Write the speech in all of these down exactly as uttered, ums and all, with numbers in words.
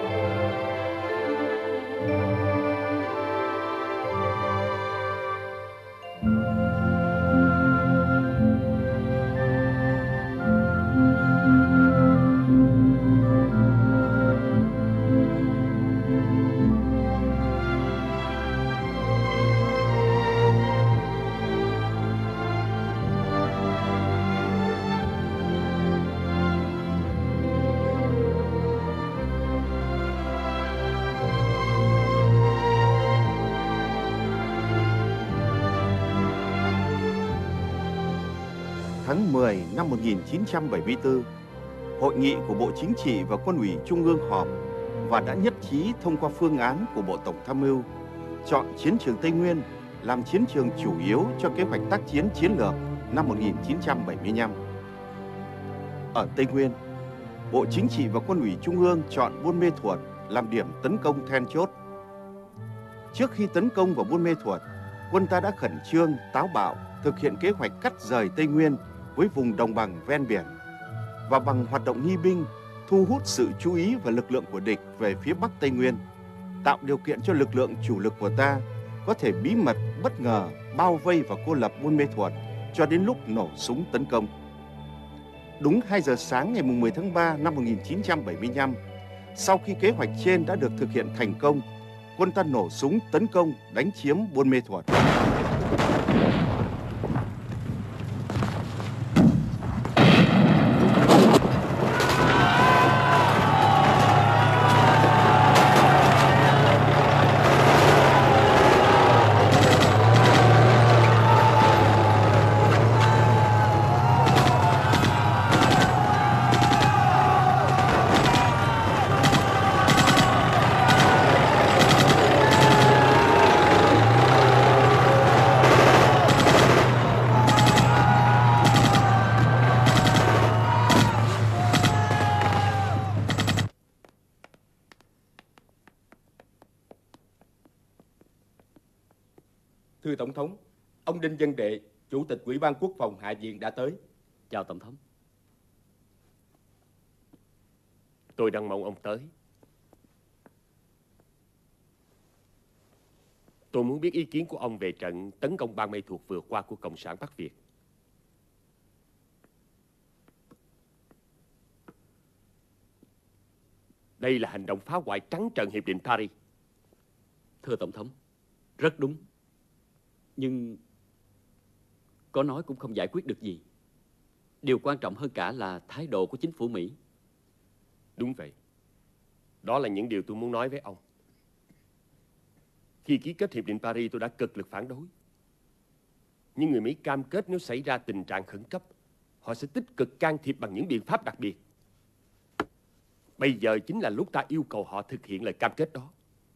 tháng mười năm một nghìn chín trăm bảy mươi tư, Hội nghị của Bộ Chính trị và Quân ủy Trung ương họp và đã nhất trí thông qua phương án của Bộ Tổng tham mưu chọn chiến trường Tây Nguyên làm chiến trường chủ yếu cho kế hoạch tác chiến chiến lược năm một nghìn chín trăm bảy mươi lăm. Ở Tây Nguyên, Bộ Chính trị và Quân ủy Trung ương chọn Buôn Mê Thuột làm điểm tấn công then chốt. Trước khi tấn công vào Buôn Mê Thuột, quân ta đã khẩn trương, táo bạo thực hiện kế hoạch cắt rời Tây Nguyên với vùng đồng bằng ven biển và bằng hoạt động nghi binh thu hút sự chú ý và lực lượng của địch về phía Bắc Tây Nguyên, tạo điều kiện cho lực lượng chủ lực của ta có thể bí mật, bất ngờ bao vây và cô lập Buôn Mê Thuột cho đến lúc nổ súng tấn công. Đúng hai giờ sáng ngày mười tháng ba năm một nghìn chín trăm bảy mươi lăm, sau khi kế hoạch trên đã được thực hiện thành công, quân ta nổ súng tấn công đánh chiếm Buôn Mê Thuột. Thưa Tổng thống, ông Đinh Văn Đệ, Chủ tịch Ủy ban Quốc phòng Hạ viện đã tới. Chào Tổng thống. Tôi đang mong ông tới. Tôi muốn biết ý kiến của ông về trận tấn công Ban Mê Thuột vừa qua của Cộng sản Bắc Việt. Đây là hành động phá hoại trắng trợn Hiệp định Paris. Thưa Tổng thống, rất đúng. Nhưng có nói cũng không giải quyết được gì. Điều quan trọng hơn cả là thái độ của chính phủ Mỹ. Đúng vậy. Đó là những điều tôi muốn nói với ông. Khi ký kết Hiệp định Paris, tôi đã cực lực phản đối. Nhưng người Mỹ cam kết nếu xảy ra tình trạng khẩn cấp, họ sẽ tích cực can thiệp bằng những biện pháp đặc biệt. Bây giờ chính là lúc ta yêu cầu họ thực hiện lời cam kết đó.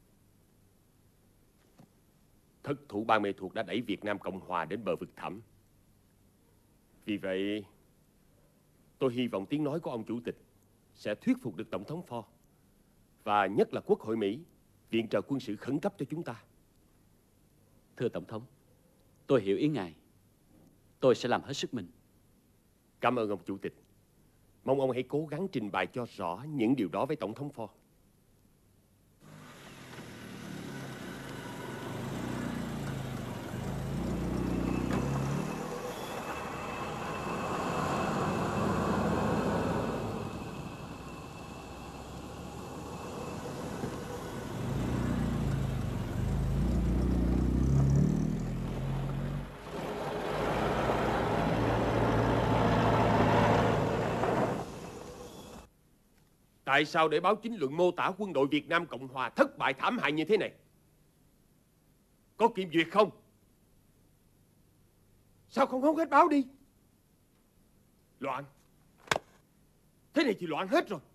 Thất thủ Ban Mê Thuột đã đẩy Việt Nam Cộng Hòa đến bờ vực thẳm. Vì vậy, tôi hy vọng tiếng nói của ông Chủ tịch sẽ thuyết phục được Tổng thống Ford và nhất là Quốc hội Mỹ viện trợ quân sự khẩn cấp cho chúng ta. Thưa Tổng thống, tôi hiểu ý ngài. Tôi sẽ làm hết sức mình. Cảm ơn ông Chủ tịch. Mong ông hãy cố gắng trình bày cho rõ những điều đó với Tổng thống Ford. Tại sao để báo chính luận mô tả quân đội Việt Nam Cộng Hòa thất bại thảm hại như thế này? Có kiểm duyệt không? Sao không hốt hết báo đi? Loạn. Thế này thì loạn hết rồi.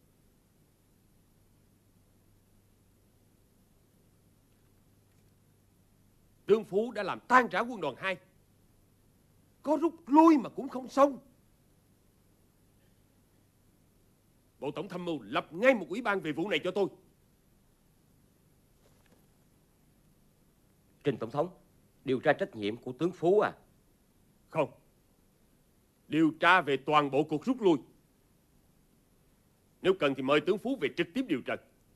Tướng Phú đã làm tan rã quân đoàn hai. Có rút lui mà cũng không xong. Bộ Tổng tham mưu lập ngay một ủy ban về vụ này cho tôi. Trình Tổng thống, điều tra trách nhiệm của tướng Phú à? Không. Điều tra về toàn bộ cuộc rút lui. Nếu cần thì mời tướng Phú về trực tiếp điều trần.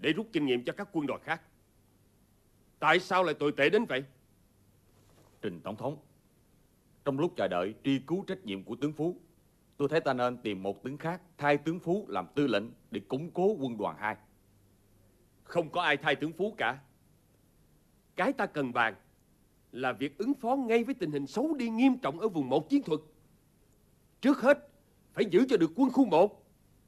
để rút kinh nghiệm cho các quân đoàn khác. Tại sao lại tồi tệ đến vậy? Trình Tổng thống, trong lúc chờ đợi truy cứu trách nhiệm của tướng Phú, tôi thấy ta nên tìm một tướng khác thay tướng Phú làm tư lệnh để củng cố quân đoàn hai. Không có ai thay tướng Phú cả. Cái ta cần bàn là việc ứng phó ngay với tình hình xấu đi nghiêm trọng ở vùng một chiến thuật. Trước hết, phải giữ cho được quân khu một.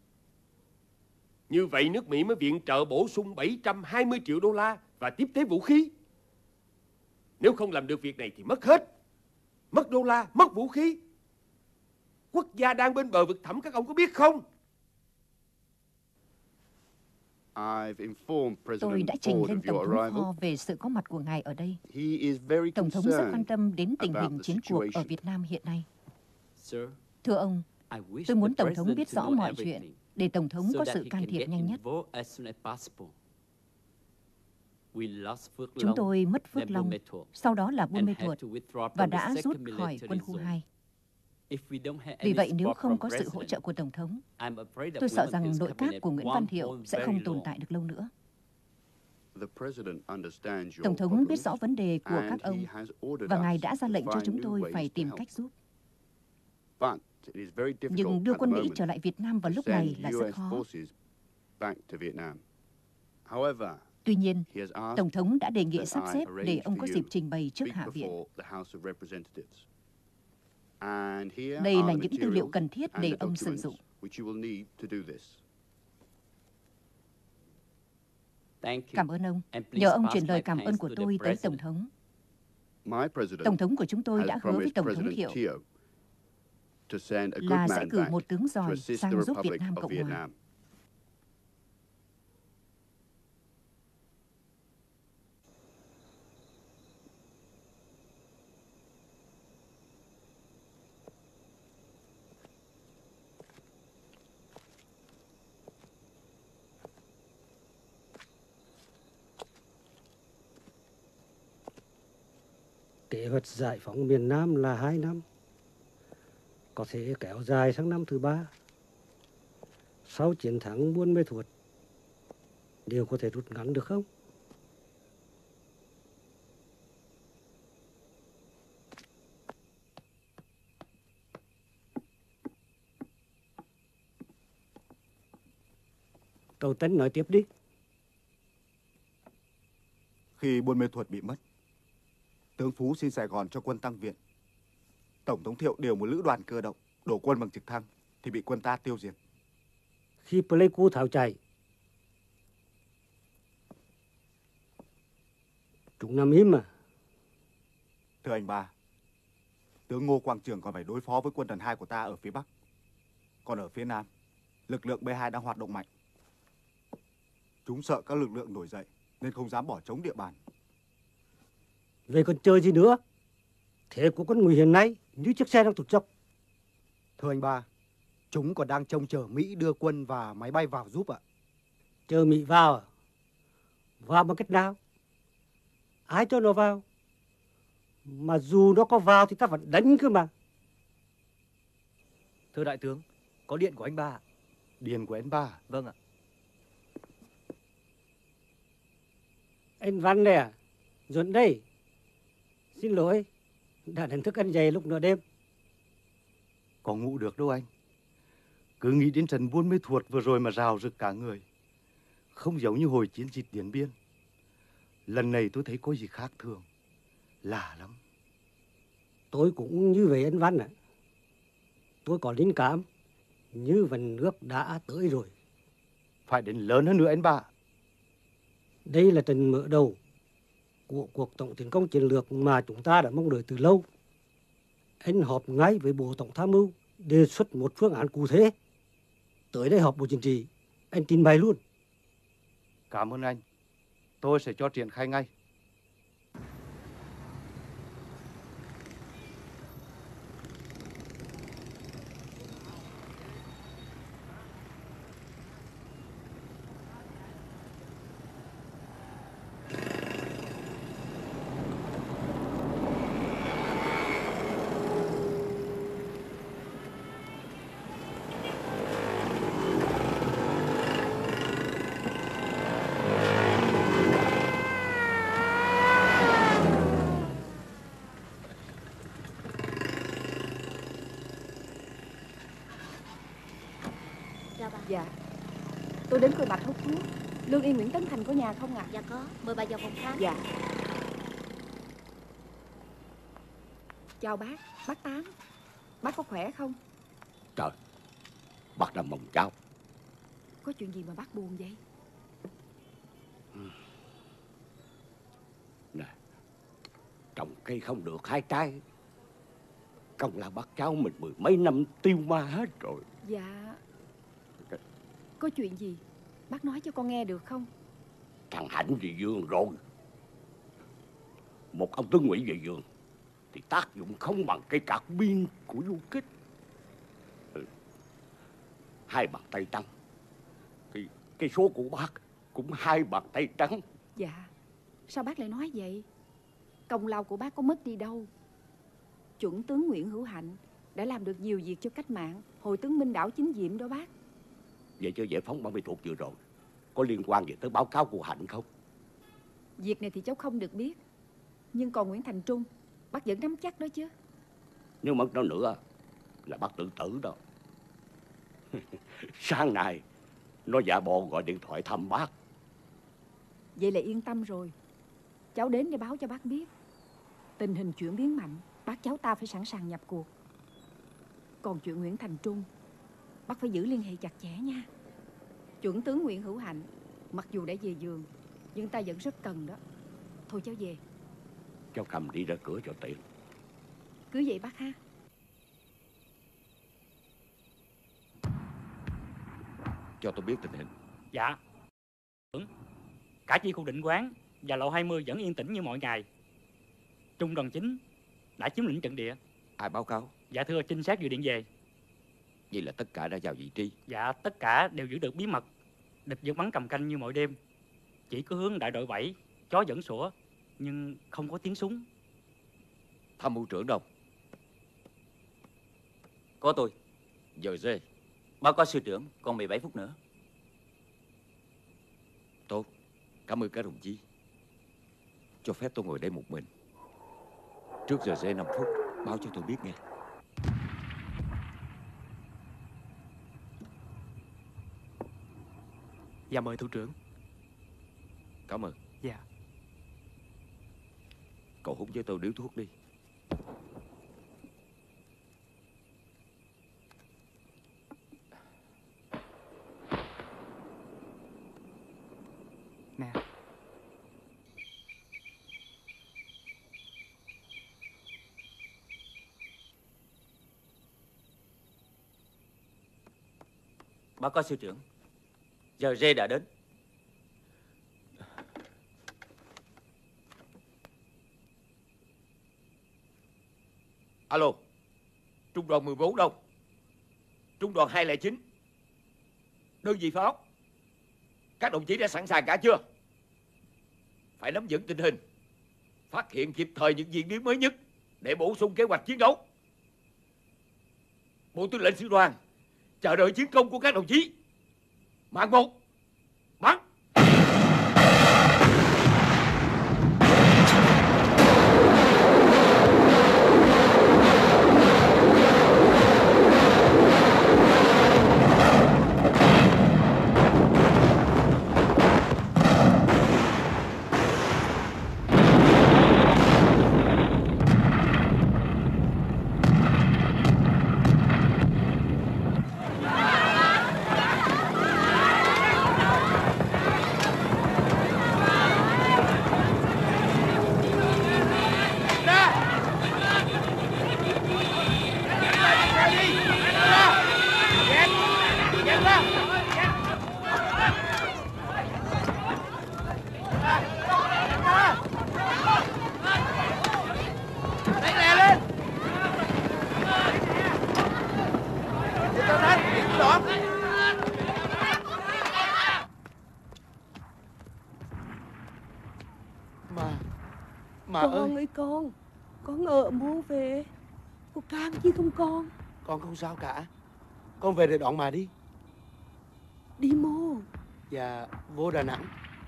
Như vậy nước Mỹ mới viện trợ bổ sung bảy trăm hai mươi triệu đô la và tiếp tế vũ khí. Nếu không làm được việc này thì mất hết. Mất đô la, mất vũ khí. Quốc gia đang bên bờ vực thẳm, các ông có biết không? Tôi đã trình lên Tổng thống Ford về sự có mặt của ngài ở đây. Tổng thống rất quan tâm đến tình hình chiến cuộc ở Việt Nam hiện nay. Thưa ông, tôi muốn Tổng thống biết rõ mọi chuyện để Tổng thống có sự can thiệp nhanh nhất. Chúng tôi mất Phước Long, sau đó là Buôn Mê Thuột và đã rút khỏi quân khu hai. Vì vậy nếu không có sự hỗ trợ của Tổng thống, tôi sợ rằng nội các của Nguyễn Văn Thiệu sẽ không tồn tại được lâu nữa. Tổng thống biết rõ vấn đề của các ông và ngài đã ra lệnh cho chúng tôi phải tìm cách giúp. Nhưng đưa quân Mỹ trở lại Việt Nam vào lúc này là rất khó. Tuy nhiên, Tổng thống đã đề nghị sắp xếp để ông có dịp trình bày trước Hạ viện. Đây là những tư liệu cần thiết để ông sử dụng. Cảm ơn ông. Nhờ ông truyền lời cảm ơn của tôi tới Tổng thống. Tổng thống của chúng tôi đã hứa với Tổng thống Thiệu là sẽ cử một tướng giỏi sang giúp Việt Nam Cộng Hòa. Kế hoạch giải phóng miền Nam là hai năm, có thể kéo dài sang năm thứ ba. Sau chiến thắng Buôn Mê Thuột, điều có thể rút ngắn được không? Cậu Tấn nói tiếp đi. Khi Buôn Mê Thuột bị mất, tướng Phú xin Sài Gòn cho quân tăng viện. Tổng thống Thiệu điều một lữ đoàn cơ động đổ quân bằng trực thăng thì bị quân ta tiêu diệt. Khi Pleiku tháo chạy, chúng nằm im mà. Thưa anh ba, tướng Ngô Quang Trường còn phải đối phó với quân đoàn hai của ta ở phía Bắc. Còn ở phía Nam, lực lượng B hai đang hoạt động mạnh. Chúng sợ các lực lượng nổi dậy nên không dám bỏ trống địa bàn. Vậy còn chơi gì nữa? Thế của con người hiện nay như chiếc xe đang tụt dốc. Thưa anh ba, chúng còn đang trông chờ Mỹ đưa quân và máy bay vào giúp ạ. Chờ Mỹ vào à? Vào bằng cách nào? Ai cho nó vào? Mà dù nó có vào thì ta vẫn đánh cơ mà. Thưa đại tướng, có điện của anh ba. Điện của anh ba? Vâng ạ. Anh Văn này à? Dọn đây. Xin lỗi, đã đánh thức ăn dày lúc nửa đêm. Có ngủ được đâu anh. Cứ nghĩ đến trận Buôn Mê Thuột vừa rồi mà rào rực cả người. Không giống như hồi chiến dịch Điện Biên. Lần này tôi thấy có gì khác thường. Lạ lắm. Tôi cũng như vậy anh Văn ạ. À. Tôi có linh cảm như vần nước đã tới rồi. Phải đến lớn hơn nữa anh ba. Đây là trận mở đầu của cuộc tổng tiến công chiến lược mà chúng ta đã mong đợi từ lâu. Anh họp ngay với Bộ Tổng tham mưu đề xuất một phương án cụ thể. Tới đây họp Bộ Chính trị, anh tin bày luôn. Cảm ơn anh. Tôi sẽ cho triển khai ngay. Lương Y Nguyễn Tấn Thành có nhà không ạ? Dạ có, mời bà vào phòng khám. Dạ. Chào bác, bác Tám. Bác có khỏe không? Trời, bác đang mong cháu. Có chuyện gì mà bác buồn vậy? Nè, trồng cây không được hai trái. Công là bác cháu mình mười mấy năm tiêu ma hết rồi. Dạ. Có chuyện gì? Bác nói cho con nghe được không? Thằng Hạnh về giường rồi. Một ông tướng ngụy về giường thì tác dụng không bằng cây cạc biên của du kích. Ừ. Hai bàn tay trắng thì cái số của bác cũng hai bàn tay trắng. Dạ. Sao bác lại nói vậy? Công lao của bác có mất đi đâu. Chuẩn tướng Nguyễn Hữu Hạnh đã làm được nhiều việc cho cách mạng, hồi tướng Minh Đảo chính diệm đó bác. Vậy cho giải phóng ba mươi thuộc vừa rồi có liên quan gì tới báo cáo của Hạnh không? Việc này thì cháu không được biết. Nhưng còn Nguyễn Thành Trung, bác vẫn nắm chắc đó chứ. Nếu mất nó nữa là bác tự tử đó. Sáng nay nó giả bộ gọi điện thoại thăm bác. Vậy là yên tâm rồi. Cháu đến để báo cho bác biết. Tình hình chuyển biến mạnh, bác cháu ta phải sẵn sàng nhập cuộc. Còn chuyện Nguyễn Thành Trung, bác phải giữ liên hệ chặt chẽ nha. Chuẩn tướng Nguyễn Hữu Hạnh mặc dù đã về giường, nhưng ta vẫn rất cần đó. Thôi cháu về. Cháu cầm đi ra cửa cho tiện. Cứ vậy bác ha. Cho tôi biết tình hình. Dạ. Cả chi khu định quán và lộ hai mươi vẫn yên tĩnh như mọi ngày. Trung đoàn chính đã chiếm lĩnh trận địa. Ai báo cáo? Dạ thưa, trinh sát vừa điện về. Vậy là tất cả đã vào vị trí. Dạ, tất cả đều giữ được bí mật. Địch vẫn bắn cầm canh như mọi đêm. Chỉ có hướng đại đội bảy, chó vẫn sủa, nhưng không có tiếng súng. Tham mưu trưởng đâu? Có tôi. Giờ dê. Báo cáo sư trưởng, còn mười bảy phút nữa. Tốt, cảm ơn các đồng chí. Cho phép tôi ngồi đây một mình. Trước giờ dê năm phút, báo cho tôi biết nghe. Dạ mời thủ trưởng. Cảm ơn. Dạ. Cậu hút với tôi điếu thuốc đi. Nè. Báo cáo sư trưởng, giờ rê đã đến. Alo, trung đoàn mười bốn đâu? Trung đoàn hai không chín. Đơn vị pháo. Các đồng chí đã sẵn sàng cả chưa? Phải nắm vững tình hình, phát hiện kịp thời những diễn biến mới nhất để bổ sung kế hoạch chiến đấu. Bộ tư lệnh sư đoàn chờ đợi chiến công của các đồng chí. Mạng một, bắn. Con ơi con, con ở mua về. Có cam chi không con? Con không sao cả. Con về để đón mà đi. Đi mô? Dạ, vô Đà Nẵng.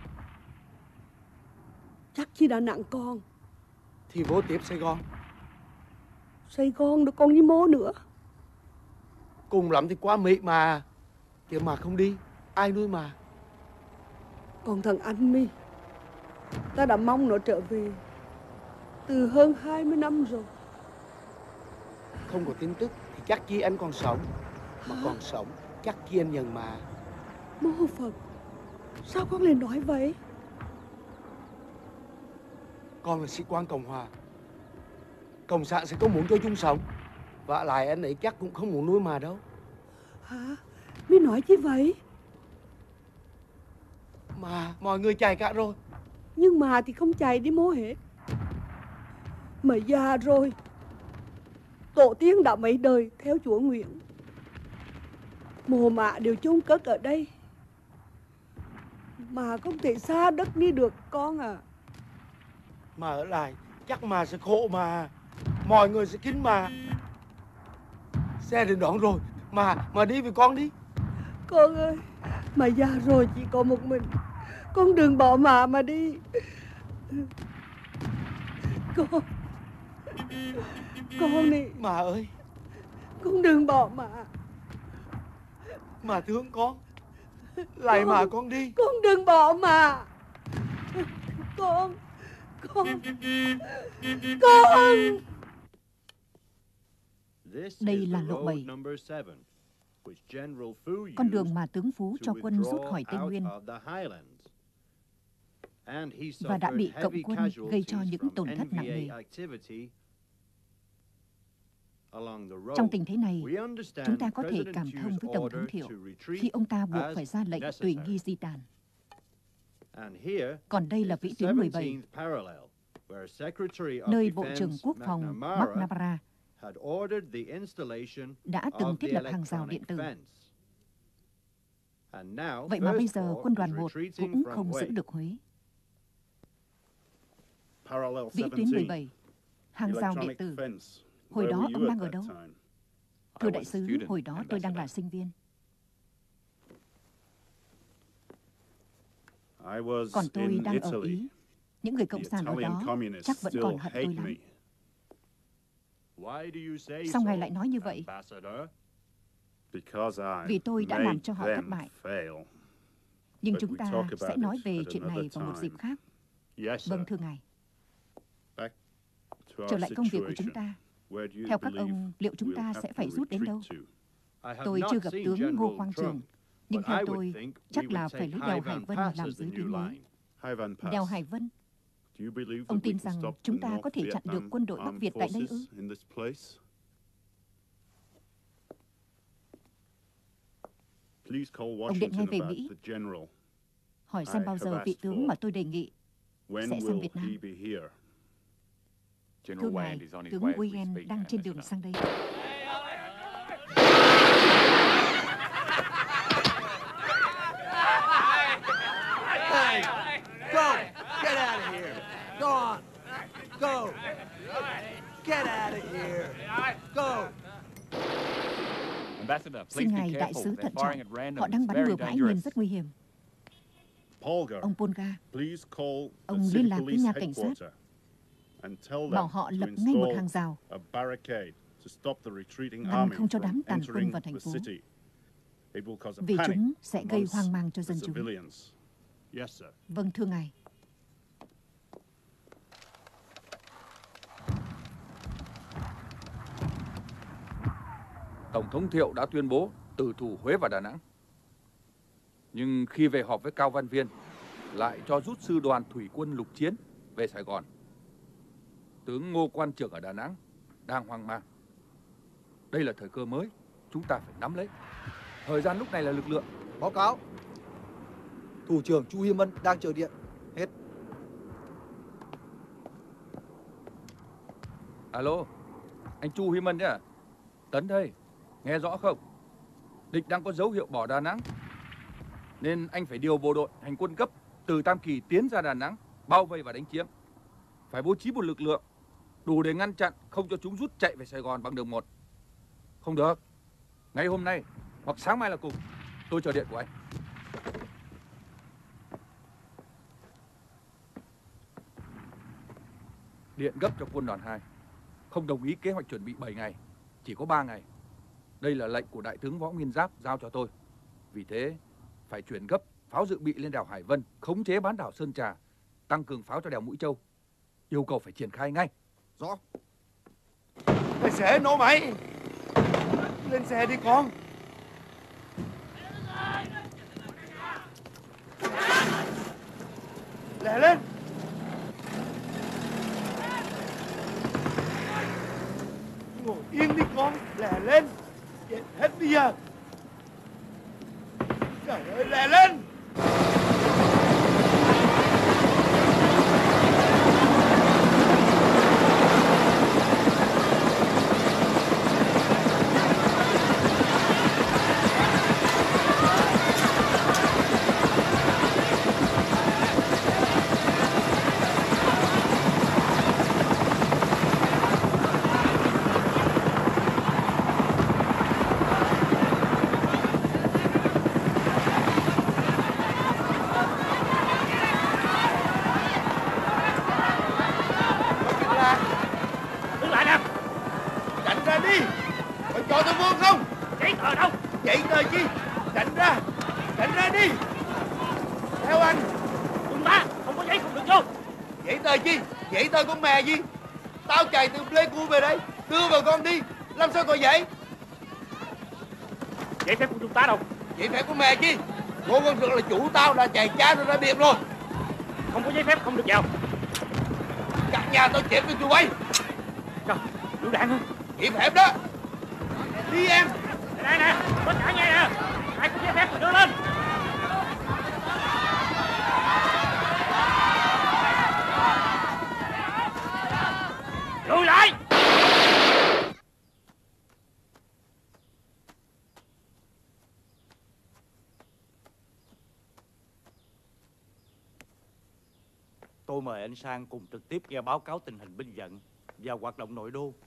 Chắc chi Đà Nẵng con? Thì vô tiếp Sài Gòn. Sài Gòn được con đi mô nữa? Cùng lắm thì qua Mỹ mà. Chứ mà không đi, ai nuôi mà. Còn thằng anh mi, ta đã mong nó trở về từ hơn hai mươi năm rồi. Không có tin tức thì chắc chi anh còn sống. Mà còn sống chắc chi anh nhận mà. Mô Phật, sao con lại nói vậy? Con là sĩ quan Cộng Hòa, Cộng sản sẽ có muốn cho chung sống. Và lại anh ấy chắc cũng không muốn nuôi mà đâu. Hả? Mi nói chi vậy? Mà mọi người chạy cả rồi. Nhưng mà thì không chạy đi mô hết. Mà già rồi. Tổ tiên đã mấy đời theo chúa Nguyễn. Mồ mả đều chôn cất ở đây. Mà không thể xa đất đi được con à. Mà ở lại chắc mà sẽ khổ mà. Mọi người sẽ kính mà. Xe đến đón rồi. Mà mà đi với con đi. Con ơi, mà già rồi chỉ có một mình. Con đừng bỏ mạ mà đi. Con Con đi. Mà ơi, con đừng bỏ mạ. Mà thương con. Lại mà con đi. Con đừng bỏ mạ. Con Con Con Đây là lộ bảy, con đường mà tướng Phú cho quân rút khỏi Tây Nguyên và đã bị cộng quân gây cho những tổn thất nặng nề. Trong tình thế này, chúng ta có thể cảm thông với Tổng thống Thiệu khi ông ta buộc phải ra lệnh tùy nghi di tản. Còn đây là vĩ tuyến mười bảy, nơi Bộ trưởng Quốc phòng Mark Navarra đã từng thiết lập hàng rào điện tử. Vậy mà bây giờ quân đoàn một cũng không giữ được Huế. Vĩ tuyến mười bảy, hàng rào điện tử. Hồi đó ông đang ở đâu? Thưa đại sứ, hồi đó tôi đang là sinh viên. Còn tôi đang ở Ý. Những người cộng sản ở đó chắc vẫn còn hận tôi lắm. Sao ngài lại nói như vậy? Vì tôi đã làm cho họ thất bại. Nhưng chúng ta sẽ nói về chuyện này vào một dịp khác. Vâng, thưa ngài. Trở lại công việc của chúng ta. Theo các ông, liệu chúng ta sẽ phải rút đến đâu? Tôi chưa gặp tướng Ngô Quang Trường, nhưng theo tôi, chắc là phải lấy đèo Hải Vân làm dưới tuyến núi. Đèo Hải Vân? Ông tin rằng chúng ta có thể chặn được quân đội Bắc Việt tại đây ư? Ông điện ngay về Mỹ, hỏi xem bao giờ vị tướng mà tôi đề nghị sẽ sang Việt Nam. Thưa ngài, tướng Nguyen đang trên đường sang đây. Hey, go! Get out of here! Go on! Go! Get out of here! Go! Xin ngài đại sứ thận trọng, họ đang bắn bừa bãi nhiên rất nguy hiểm. Ông Polga, ông liên lạc với nhà cảnh sát, bảo họ lập ngay một hàng rào, ngăn không cho đám tàn quân vào thành phố, vì chúng sẽ gây hoang mang cho dân chúng. Vâng, thưa ngài. Tổng thống Thiệu đã tuyên bố từ thủ Huế và Đà Nẵng. Nhưng khi về họp với Cao Văn Viên, lại cho rút sư đoàn thủy quân lục chiến về Sài Gòn. Tướng Ngô Quan Trường ở Đà Nẵng đang hoang mang. Đây là thời cơ mới, chúng ta phải nắm lấy. Thời gian lúc này là lực lượng. Báo cáo. Thủ trưởng Chu Hi Mân đang chờ điện. Hết. Alo, anh Chu Hi Mân nhá. Tấn đây, nghe rõ không? Địch đang có dấu hiệu bỏ Đà Nẵng, nên anh phải điều bộ đội hành quân gấp từ Tam Kỳ tiến ra Đà Nẵng, bao vây và đánh chiếm. Phải bố trí một lực lượng đủ để ngăn chặn không cho chúng rút chạy về Sài Gòn bằng đường một. Không được, ngay hôm nay hoặc sáng mai là cùng. Tôi chờ điện của anh. Điện gấp cho quân đoàn hai, không đồng ý kế hoạch chuẩn bị bảy ngày, chỉ có ba ngày. Đây là lệnh của Đại tướng Võ Nguyên Giáp giao cho tôi. Vì thế, phải chuyển gấp pháo dự bị lên đèo Hải Vân, khống chế bán đảo Sơn Trà, tăng cường pháo cho đèo Mũi Châu. Yêu cầu phải triển khai ngay. Rõ. Tài xế nổ máy. Lên xe đi con. Lẹ lên. Ngồi yên đi con. Lẹ lên. Chết hết bây giờ. Trời ơi, lẹ lên. Con mè gì? Tao chạy từ Pleiku về đây, đưa vào con đi, làm sao còn vậy? Giấy phép của chúng ta đâu? Giấy phép của mè chi? Cô con sự là chủ tao đã chạy cha rồi ra biển rồi. Không có giấy phép không được vào. Cả nhà tao chết với tụi bay. Trời, lựu đạn hả? Hiểm hẹp đó. Đi em. Đây nè, có cả nhà nè. Ai có giấy phép thì đưa lên. Lùi lại! Tôi mời anh sang cùng trực tiếp nghe báo cáo tình hình binh vận và hoạt động nội đô.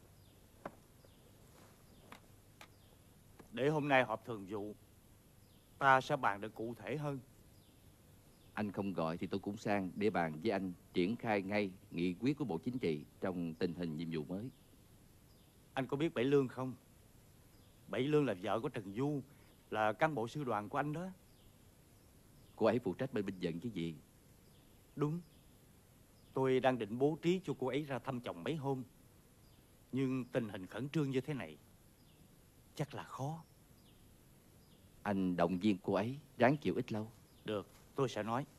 Để hôm nay họp thường vụ, ta sẽ bàn được cụ thể hơn. Anh không gọi thì tôi cũng sang để bàn với anh triển khai ngay nghị quyết của Bộ Chính trị trong tình hình nhiệm vụ mới. Anh có biết Bảy Lương không? Bảy Lương là vợ của Trần Du, là cán bộ sư đoàn của anh đó. Cô ấy phụ trách bên binh vận chứ gì? Đúng. Tôi đang định bố trí cho cô ấy ra thăm chồng mấy hôm. Nhưng tình hình khẩn trương như thế này chắc là khó. Anh động viên cô ấy ráng chịu ít lâu. Được, tôi sẽ nói.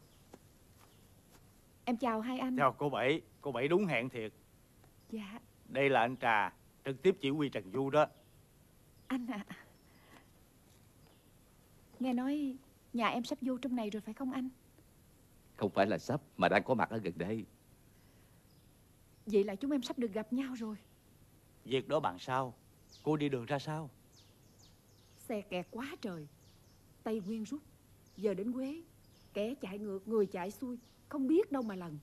Em chào hai anh. Chào cô Bảy. Cô Bảy đúng hẹn thiệt. Dạ. Đây là anh Trà, trực tiếp chỉ huy Trần Du đó. Anh à, nghe nói nhà em sắp vô trong này rồi phải không anh? Không phải là sắp mà đang có mặt ở gần đây. Vậy là chúng em sắp được gặp nhau rồi. Việc đó bạn sao? Cô đi đường ra sao? Xe kẹt quá trời. Tây Nguyên rút. Giờ đến Quế, kẻ chạy ngược, người chạy xuôi, không biết đâu mà lần.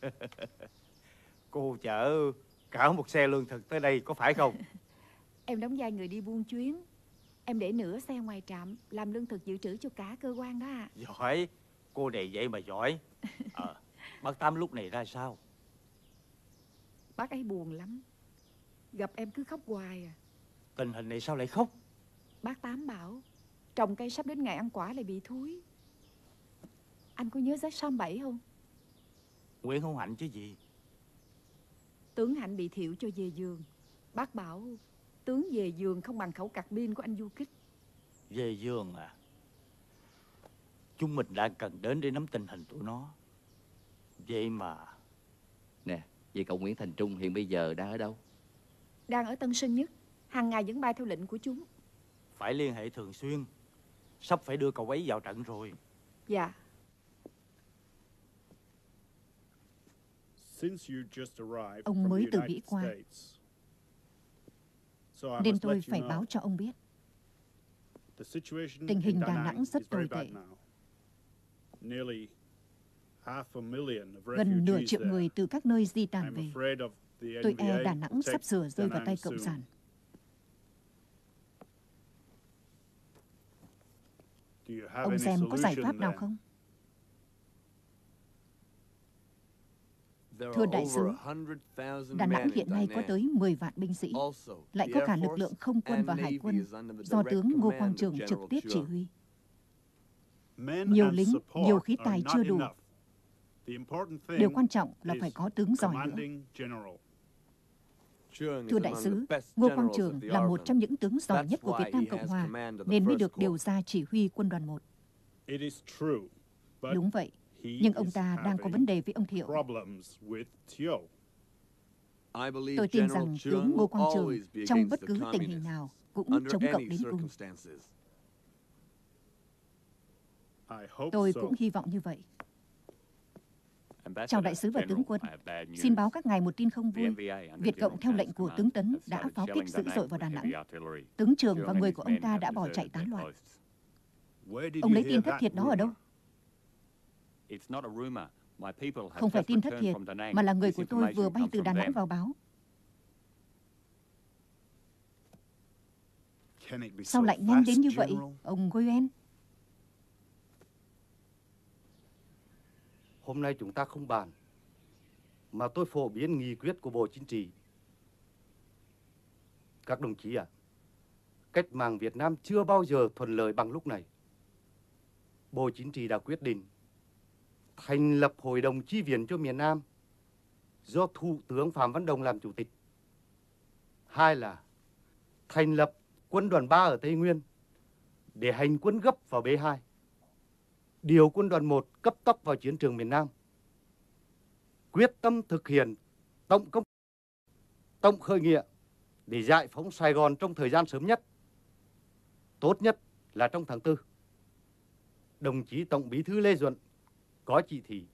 Cô chở cả một xe lương thực tới đây có phải không? Em đóng vai người đi buôn chuyến. Em để nửa xe ngoài trạm làm lương thực dự trữ cho cả cơ quan đó à. Giỏi, cô này vậy mà giỏi. Ờ, bác Tám lúc này ra sao? Bác ấy buồn lắm. Gặp em cứ khóc hoài à. Tình hình này sao lại khóc? Bác Tám bảo trồng cây sắp đến ngày ăn quả lại bị thúi. Anh có nhớ Jack Sam bảy không? Nguyễn Hữu Hạnh chứ gì. Tướng Hạnh bị thiệu cho về giường. Bác bảo tướng về giường không bằng khẩu cạc pin của anh Du Kích. Về giường à? Chúng mình đang cần đến để nắm tình hình tụi nó. Vậy mà... Nè, vậy cậu Nguyễn Thành Trung hiện bây giờ đang ở đâu? Đang ở Tân Sơn Nhất. Hàng ngày vẫn bay theo lệnh của chúng. Phải liên hệ thường xuyên. Sắp phải đưa cậu ấy vào trận rồi. Dạ. Ông mới từ Mỹ qua, nên tôi phải báo cho ông biết. Tình hình Đà Nẵng rất tồi tệ. Gần nửa triệu người từ các nơi di tản về. Tôi e Đà Nẵng sắp sửa rơi vào tay Cộng sản. Ông xem có giải pháp nào không? Thưa đại sứ, Đà Nẵng hiện nay có tới mười vạn binh sĩ, lại có cả lực lượng không quân và hải quân do tướng Ngô Quang Trường trực tiếp chỉ huy. Nhiều lính, nhiều khí tài chưa đủ. Điều quan trọng là phải có tướng giỏi nữa. Thưa đại sứ, Ngô Quang Trường là một trong những tướng giỏi nhất của Việt Nam Cộng Hòa, nên mới được điều ra chỉ huy quân đoàn một. Đúng vậy, nhưng ông ta đang có vấn đề với ông Thiệu. Tôi tin rằng tướng Ngô Quang Trường trong bất cứ tình hình nào cũng chống cộng đến cùng. Tôi cũng hy vọng như vậy. Chào đại sứ và tướng quân. Xin báo các ngài một tin không vui. Việt Cộng theo lệnh của tướng Tấn đã pháo kích dữ dội vào Đà Nẵng. Tướng Trường và người của ông ta đã bỏ chạy tán loạn. Ông lấy tin thất thiệt đó ở đâu? Không phải tin thất thiệt, mà là người của tôi vừa bay từ Đà Nẵng vào báo. Sao lại nhanh đến như vậy, ông Nguyen? Hôm nay chúng ta không bàn, mà tôi phổ biến nghị quyết của Bộ Chính trị. Các đồng chí ạ, à, cách mạng Việt Nam chưa bao giờ thuận lợi bằng lúc này. Bộ Chính trị đã quyết định thành lập Hội đồng chi viện cho miền Nam do Thủ tướng Phạm Văn Đồng làm chủ tịch. Hai là thành lập quân đoàn ba ở Tây Nguyên để hành quân gấp vào B hai. Điều quân đoàn một cấp tốc vào chiến trường miền Nam. Quyết tâm thực hiện tổng công tổng khởi nghĩa để giải phóng Sài Gòn trong thời gian sớm nhất. Tốt nhất là trong tháng tư. Đồng chí Tổng Bí thư Lê Duẩn có chỉ thị.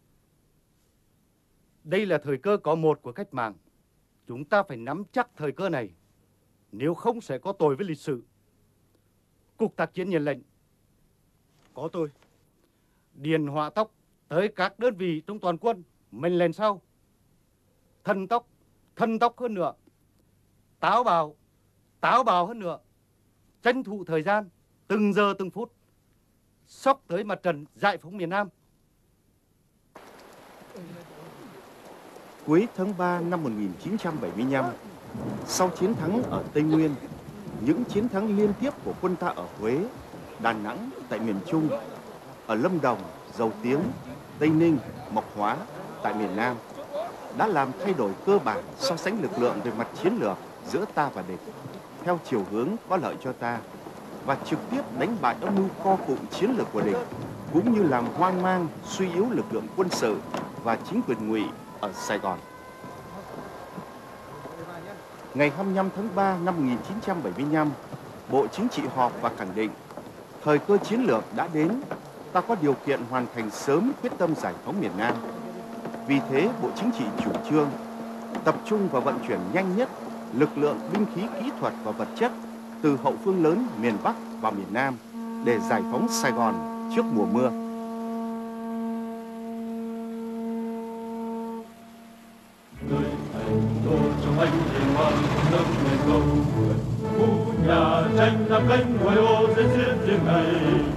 Đây là thời cơ có một của cách mạng. Chúng ta phải nắm chắc thời cơ này. Nếu không sẽ có tội với lịch sử. Cục tác chiến nhận lệnh. Có tôi. Điền hỏa tốc tới các đơn vị trong toàn quân. Mệnh lệnh sau. Thần tốc, thần tốc hơn nữa. Táo bạo, táo bạo hơn nữa. Tranh thủ thời gian, từng giờ từng phút. Sắp tới mặt trận giải phóng miền Nam. Cuối tháng ba năm một nghìn chín trăm bảy mươi lăm, sau chiến thắng ở Tây Nguyên, những chiến thắng liên tiếp của quân ta ở Huế, Đà Nẵng tại miền Trung, ở Lâm Đồng, Dầu Tiếng, Tây Ninh, Mộc Hóa tại miền Nam đã làm thay đổi cơ bản so sánh lực lượng về mặt chiến lược giữa ta và địch theo chiều hướng có lợi cho ta, và trực tiếp đánh bại âm mưu co cụm chiến lược của địch, cũng như làm hoang mang, suy yếu lực lượng quân sự và chính quyền ngụy ở Sài Gòn. Ngày hai mươi lăm tháng ba năm một nghìn chín trăm bảy mươi lăm, Bộ Chính trị họp và khẳng định thời cơ chiến lược đã đến, ta có điều kiện hoàn thành sớm quyết tâm giải phóng miền Nam. Vì thế, Bộ Chính trị chủ trương tập trung vào vận chuyển nhanh nhất lực lượng binh khí kỹ thuật và vật chất từ hậu phương lớn miền Bắc vào miền Nam để giải phóng Sài Gòn trước mùa mưa. Người thành đô trong anh hiền hoàng nâng lên câu khu nhà tranh là cánh ngoài ô dễ diễn riêng này.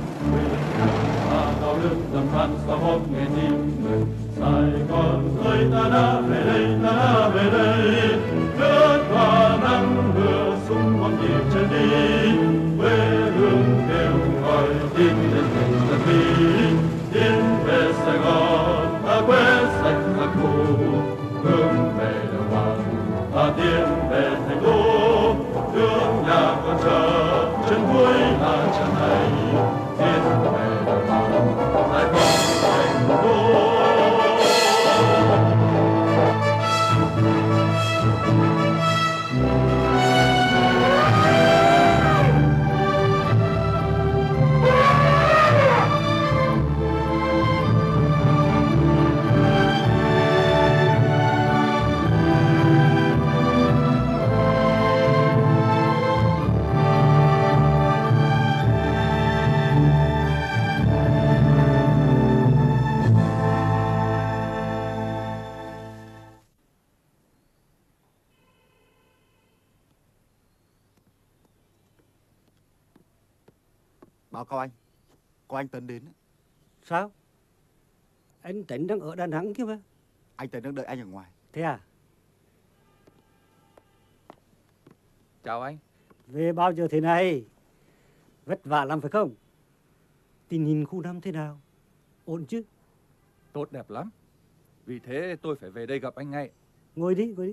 Ta cao nước tầm than sao hôm nghe tim người Sài Gòn ơi, ta đã về đây, ta đã về đây. Nước và nắng mưa súng hoang nhịp chân đi, quê hương kêu gọi tin lên thành dân vi. Tiến về Sài Gòn, ta quét sạch các thù, hướng về đảo hoàng, ta tiến về thành đô. Nước nhà còn chờ, chân cuối là chân này. Tiến về đảo hoàng, Sài Gòn thành đô. Báo cáo anh, có anh Tấn đến. Sao? Anh Tấn đang ở Đà Nẵng chứ mà. Anh Tấn đang đợi anh ở ngoài. Thế à? Chào anh. Về bao giờ thế này? Vất vả lắm phải không? Tình hình khu Nam thế nào? Ổn chứ? Tốt đẹp lắm. Vì thế tôi phải về đây gặp anh ngay. Ngồi đi, ngồi đi.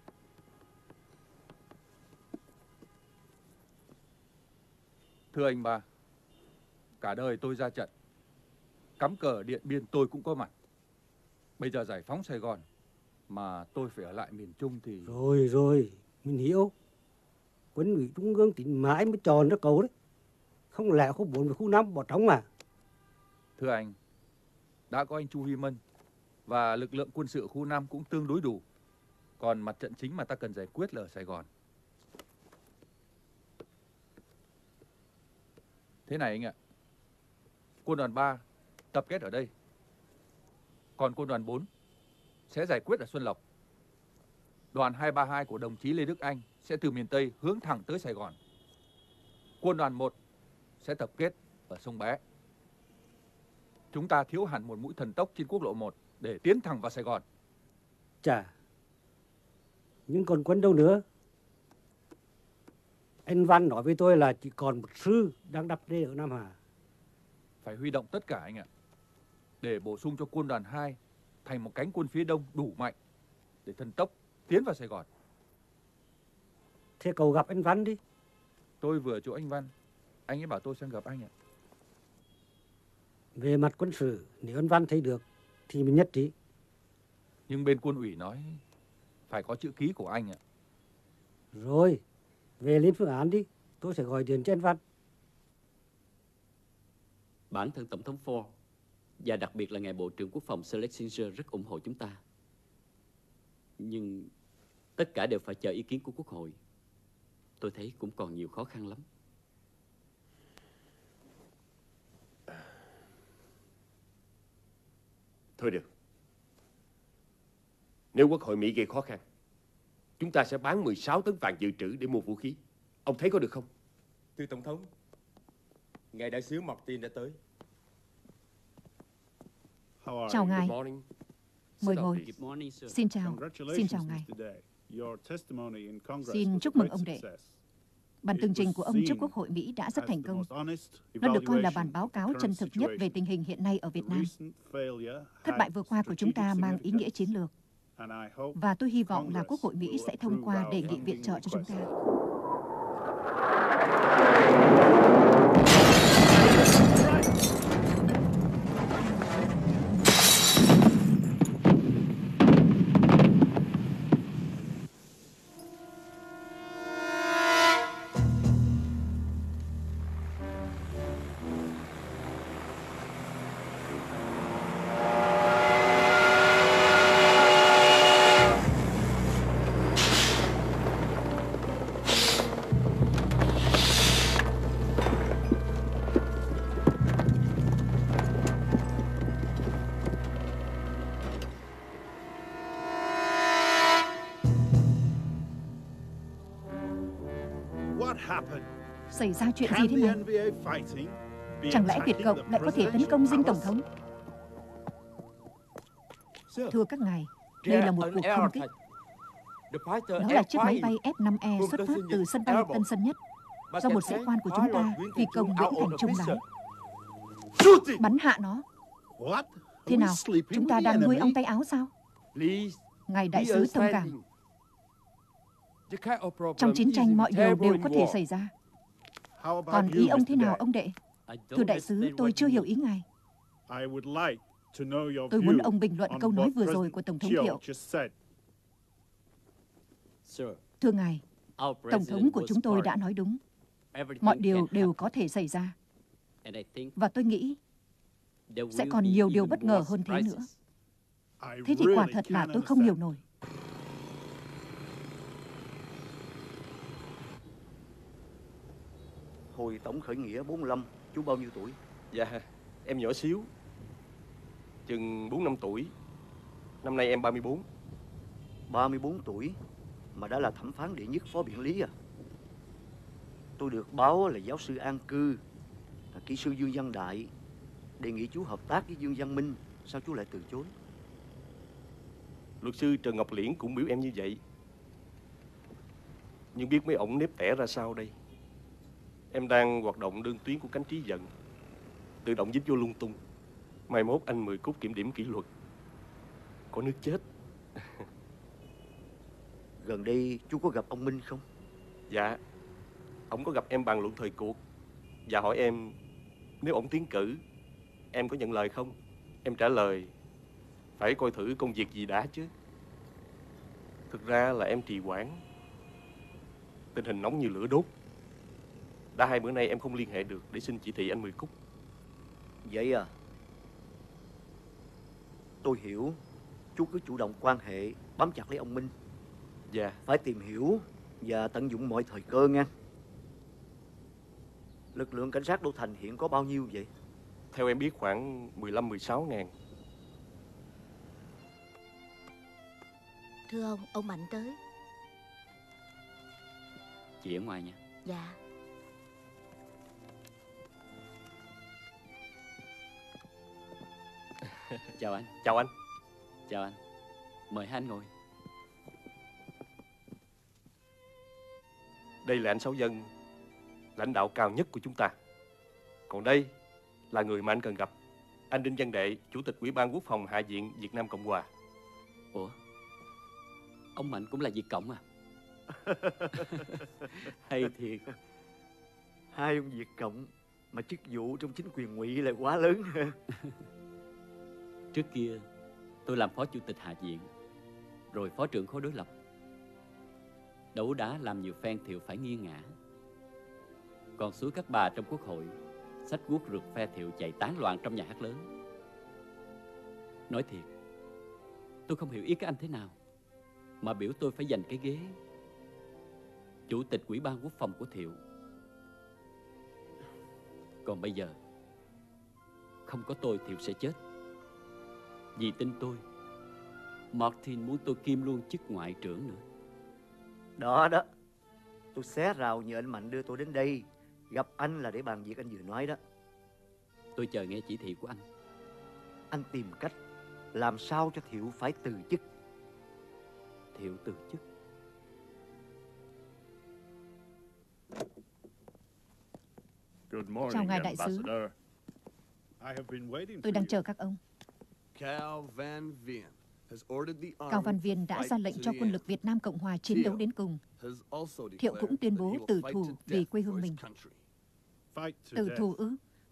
Thưa anh ba, cả đời tôi ra trận, cắm cờ Điện Biên tôi cũng có mặt. Bây giờ giải phóng Sài Gòn mà tôi phải ở lại miền Trung thì... Rồi rồi, mình hiểu. Quân ủy Trung ương tính mãi mới tròn ra cầu đấy. Không lẽ khu bốn và khu năm bỏ trống mà. Thưa anh, đã có anh Chu Huy Mân và lực lượng quân sự khu năm cũng tương đối đủ. Còn mặt trận chính mà ta cần giải quyết là ở Sài Gòn. Thế này anh ạ, quân đoàn ba tập kết ở đây, còn quân đoàn bốn sẽ giải quyết ở Xuân Lộc. Đoàn hai ba hai của đồng chí Lê Đức Anh sẽ từ miền Tây hướng thẳng tới Sài Gòn. Quân đoàn một sẽ tập kết ở sông Bé. Chúng ta thiếu hẳn một mũi thần tốc trên quốc lộ một để tiến thẳng vào Sài Gòn. Chà, nhưng còn quân đâu nữa? Anh Văn nói với tôi là chỉ còn một sư đang đắp đê ở Nam Hà. Phải huy động tất cả anh ạ, để bổ sung cho quân đoàn hai thành một cánh quân phía đông đủ mạnh để thần tốc tiến vào Sài Gòn. Thế cậu gặp anh Văn đi. Tôi vừa chỗ anh Văn, anh ấy bảo tôi sang gặp anh ạ. Về mặt quân sự, nếu anh Văn thấy được thì mình nhất trí. Nhưng bên quân ủy nói phải có chữ ký của anh ạ. Rồi, về lên phương án đi, tôi sẽ gọi điện cho anh Văn. Bản thân Tổng thống Ford và đặc biệt là ngài Bộ trưởng Quốc phòng Schlesinger rất ủng hộ chúng ta. Nhưng tất cả đều phải chờ ý kiến của Quốc hội. Tôi thấy cũng còn nhiều khó khăn lắm. Thôi được. Nếu Quốc hội Mỹ gây khó khăn, chúng ta sẽ bán mười sáu tấn vàng dự trữ để mua vũ khí. Ông thấy có được không? Thưa Tổng thống, ngài đại sứ Martin đã tới. Chào ngài. Mời ngồi. Xin chào. Xin chào ngài. Xin chúc mừng ông đệ. Bản tường trình của ông trước Quốc hội Mỹ đã rất thành công. Nó được coi là bản báo cáo chân thực nhất về tình hình hiện nay ở Việt Nam. Thất bại vừa qua của chúng ta mang ý nghĩa chiến lược. Và tôi hy vọng là Quốc hội Mỹ sẽ thông qua đề nghị viện trợ cho chúng ta. Xảy ra chuyện gì thế này? Chẳng lẽ Việt Cộng lại có thể tấn công dinh Tổng thống? Thưa các ngài, đây là một cuộc không kích. Đó là chiếc máy bay F năm E xuất phát từ sân bay Tân Sơn Nhất do một sĩ quan của chúng ta, phi công Nguyễn Thành Trung lái. Bắn hạ nó. Thế nào, chúng ta đang nuôi ong tay áo sao? Ngài đại sứ thông cảm. Trong chiến tranh mọi điều đều có thể xảy ra. Còn ý ông thế nào ông đệ? Thưa đại sứ, tôi chưa hiểu ý ngài. Tôi muốn ông bình luận câu nói vừa rồi của Tổng thống Thiệu. Thưa ngài, Tổng thống của chúng tôi đã nói đúng. Mọi điều đều có thể xảy ra. Và tôi nghĩ sẽ còn nhiều điều bất ngờ hơn thế nữa. Thế thì quả thật là tôi không hiểu nổi. Hồi tổng khởi nghĩa bốn lăm, chú bao nhiêu tuổi? Dạ, em nhỏ xíu, chừng bốn năm tuổi. Năm nay em ba mươi bốn. ba mươi bốn tuổi mà đã là thẩm phán đệ nhất phó biện lý à? Tôi được báo là giáo sư An Cư, là kỹ sư Dương Văn Đại đề nghị chú hợp tác với Dương Văn Minh. Sao chú lại từ chối? Luật sư Trần Ngọc Liễn cũng biểu em như vậy. Nhưng biết mấy ổng nếp tẻ ra sao đây? Em đang hoạt động đơn tuyến của cánh trí giận. tự động dính vô lung tung. Mai mốt anh mười cút kiểm điểm kỷ luật. Có nước chết. Gần đây chú có gặp ông Minh không? Dạ. Ông có gặp em bàn luận thời cuộc và hỏi em nếu ổng tiến cử em có nhận lời không. Em trả lời phải coi thử công việc gì đã chứ. Thực ra là em trì hoãn. Tình hình nóng như lửa đốt. Đã hai bữa nay em không liên hệ được để xin chỉ thị anh Mười Cúc. Vậy à? Tôi hiểu. Chú cứ chủ động quan hệ, bám chặt lấy ông Minh. Dạ. Phải tìm hiểu và tận dụng mọi thời cơ nha. Lực lượng cảnh sát Đô Thành hiện có bao nhiêu vậy? Theo em biết khoảng mười lăm mười sáu ngàn. Thưa ông, ông Mạnh tới. Chị ở ngoài nha. Dạ. Chào anh. Chào anh. Chào anh. Mời hai anh ngồi. Đây là anh Sáu Dân, lãnh đạo cao nhất của chúng ta. Còn đây là người mà anh cần gặp, anh Đinh Văn Đệ, Chủ tịch Ủy ban Quốc phòng Hạ viện Việt Nam Cộng Hòa. Ủa? Ông Mạnh cũng là Việt Cộng à? Hay thiệt. Hai ông Việt Cộng mà chức vụ trong chính quyền ngụy lại quá lớn. Trước kia tôi làm phó chủ tịch Hạ viện, rồi phó trưởng khối đối lập. Đấu đá làm nhiều phen Thiệu phải nghiêng ngã. Còn suối các bà trong quốc hội xách guốc rượt phe Thiệu chạy tán loạn trong nhà hát lớn. Nói thiệt, tôi không hiểu ý các anh thế nào mà biểu tôi phải giành cái ghế Chủ tịch Ủy ban Quốc phòng của Thiệu. Còn bây giờ, không có tôi Thiệu sẽ chết. Vì tin tôi, Martin muốn tôi kiêm luôn chức ngoại trưởng nữa. Đó đó, tôi xé rào nhờ anh Mạnh đưa tôi đến đây. Gặp anh là để bàn việc anh vừa nói đó. Tôi chờ nghe chỉ thị của anh. Anh tìm cách làm sao cho Thiệu phải từ chức. Thiệu từ chức? Chào ngài đại sứ. Tôi đang chờ các ông. Cao Van Vien Cao Văn Viên đã ra lệnh cho quân lực Việt Nam Cộng Hòa chiến đấu đến cùng. Thiệu cũng tuyên bố tử thủ vì quê hương mình. Tử thủ ư?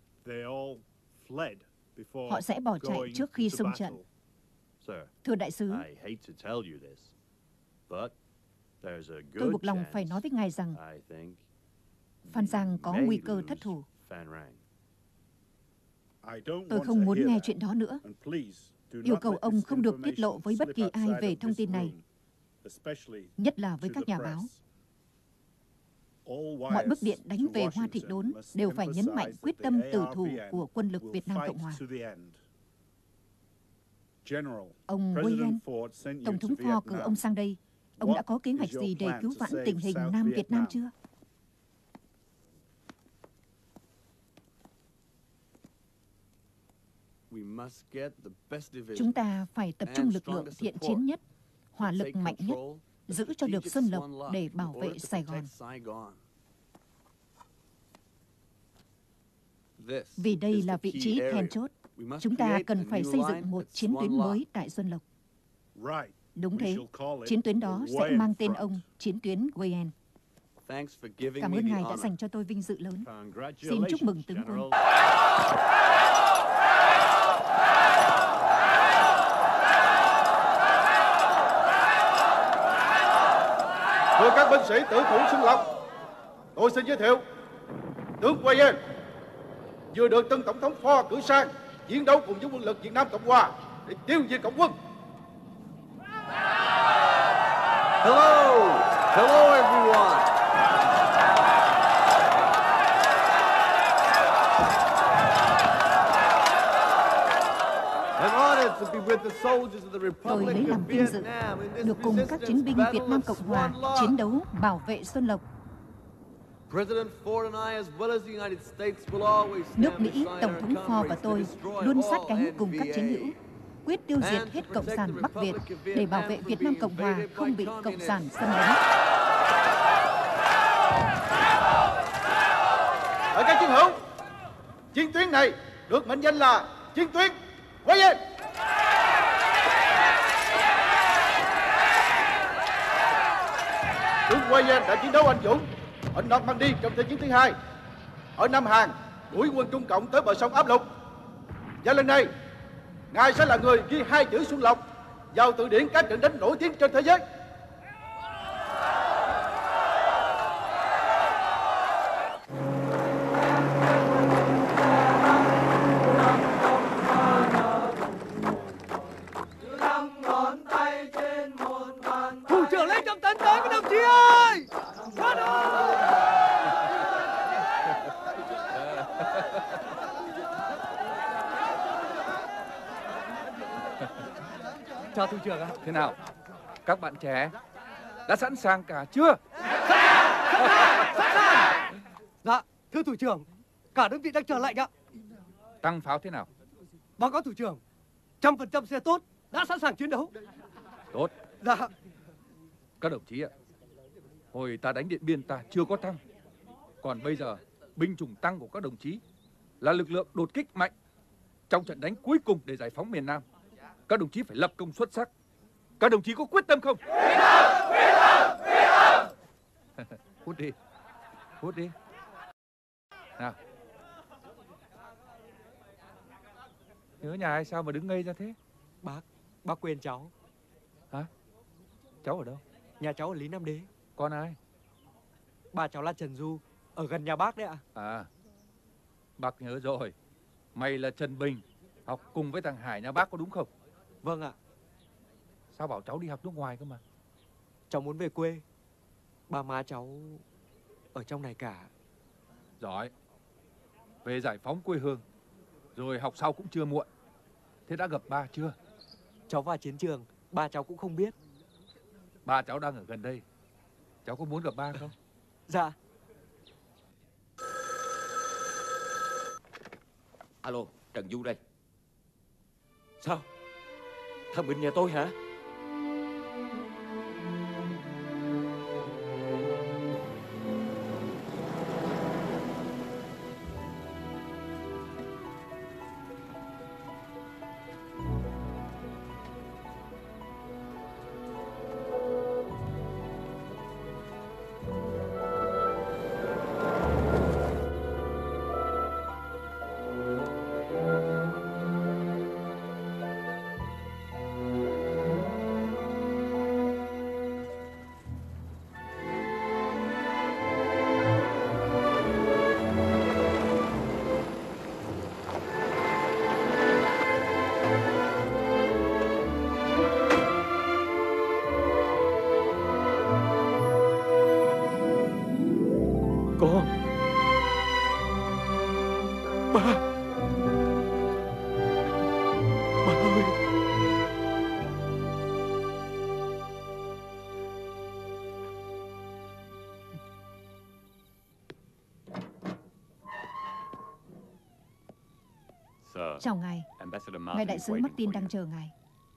Họ sẽ bỏ chạy trước khi xung trận. Thưa đại sứ, tôi buộc lòng phải nói với ngài rằng Phan Giang có nguy cơ thất thủ. Tôi không muốn nghe chuyện đó nữa. Yêu cầu ông không được tiết lộ với bất kỳ ai về thông tin này, nhất là với các nhà báo. Mọi bức điện đánh về Hoa Thịnh Đốn đều phải nhấn mạnh quyết tâm tử thủ của quân lực Việt Nam Cộng Hòa. Ông Nguyen, Tổng thống Ford cử ông sang đây. Ông đã có kế hoạch gì để cứu vãn tình hình Nam Việt Nam chưa? Chúng ta phải tập trung lực lượng thiện chiến nhất, hỏa lực mạnh nhất, giữ cho được Xuân Lộc để bảo vệ Sài Gòn. Vì đây là vị trí then chốt, chúng ta cần phải xây dựng một chiến tuyến mới tại Xuân Lộc. Đúng thế, chiến tuyến đó sẽ mang tên ông Chiến tuyến Nguyen. Cảm ơn ngài đã dành cho tôi vinh dự lớn. Xin chúc mừng tướng quân. Thưa các binh sĩ tử thủ Xuân Lộc, tôi xin giới thiệu tướng Nguyen vừa được tân tổng thống Ford cử sang chiến đấu cùng với quân lực Việt Nam Cộng Hòa để tiêu diệt cộng quân. Hello, hello everyone. Tôi lấy làm vinh dự được cùng các chiến binh Việt Nam Cộng Hòa chiến đấu bảo vệ Xuân Lộc. Nước Mỹ, Tổng thống Ford và tôi luôn sát cánh cùng các chiến hữu, quyết tiêu diệt hết Cộng sản Bắc Việt để bảo vệ Việt Nam Cộng Hòa không bị Cộng sản xâm lấn. Ở các chiến hữu, chiến tuyến này được mệnh danh là Chiến Tuyến. Quay về. Tướng Quay đã chiến đấu anh dũng ở Normandy trong Thế chiến thứ hai, ở Nam Hàn đuổi quân Trung Cộng tới bờ sông Áp Lục. Và lần này ngài sẽ là người ghi hai chữ Xuân Lộc vào từ điển các trận đánh nổi tiếng trên thế giới. Thủ trưởng lên trong tấn tới các đồng chí ơi. Chào thủ trưởng ạ. Thế nào? Các bạn trẻ đã sẵn sàng cả chưa? Dạ, thưa thủ trưởng, cả đơn vị đang chờ lệnh ạ. Tăng pháo thế nào? Báo cáo thủ trưởng, trăm phần trăm xe tốt, đã sẵn sàng chiến đấu. Tốt. Dạ. Các đồng chí ạ, hồi ta đánh Điện Biên ta chưa có tăng. Còn bây giờ, binh chủng tăng của các đồng chí là lực lượng đột kích mạnh trong trận đánh cuối cùng để giải phóng miền Nam. Các đồng chí phải lập công xuất sắc. Các đồng chí có quyết tâm không? Quyết tâm! Quyết tâm! Quyết tâm! Hút đi. Hút đi. Nào. Nhớ nhà hay sao mà đứng ngây ra thế? Bác, bác quên cháu. Hả? Cháu ở đâu? Nhà cháu ở Lý Nam Đế. Con ai? Bà cháu là Trần Du, ở gần nhà bác đấy ạ. À, bác nhớ rồi. Mày là Trần Bình, học cùng với thằng Hải nhà bác có đúng không? Vâng ạ. Sao bảo cháu đi học nước ngoài cơ mà? Cháu muốn về quê. Ba má cháu ở trong này cả. Giỏi. Về giải phóng quê hương, rồi học sau cũng chưa muộn. Thế đã gặp ba chưa? Cháu vào chiến trường, ba cháu cũng không biết. Ba cháu đang ở gần đây. Cháu có muốn gặp ba không? Dạ. Alo, Trần Du đây. Sao? Thằng Bình nhà tôi hả? Con. Ba. Ba ơi. Chào ngài. Ngài đại sứ Martin đang chờ ngài.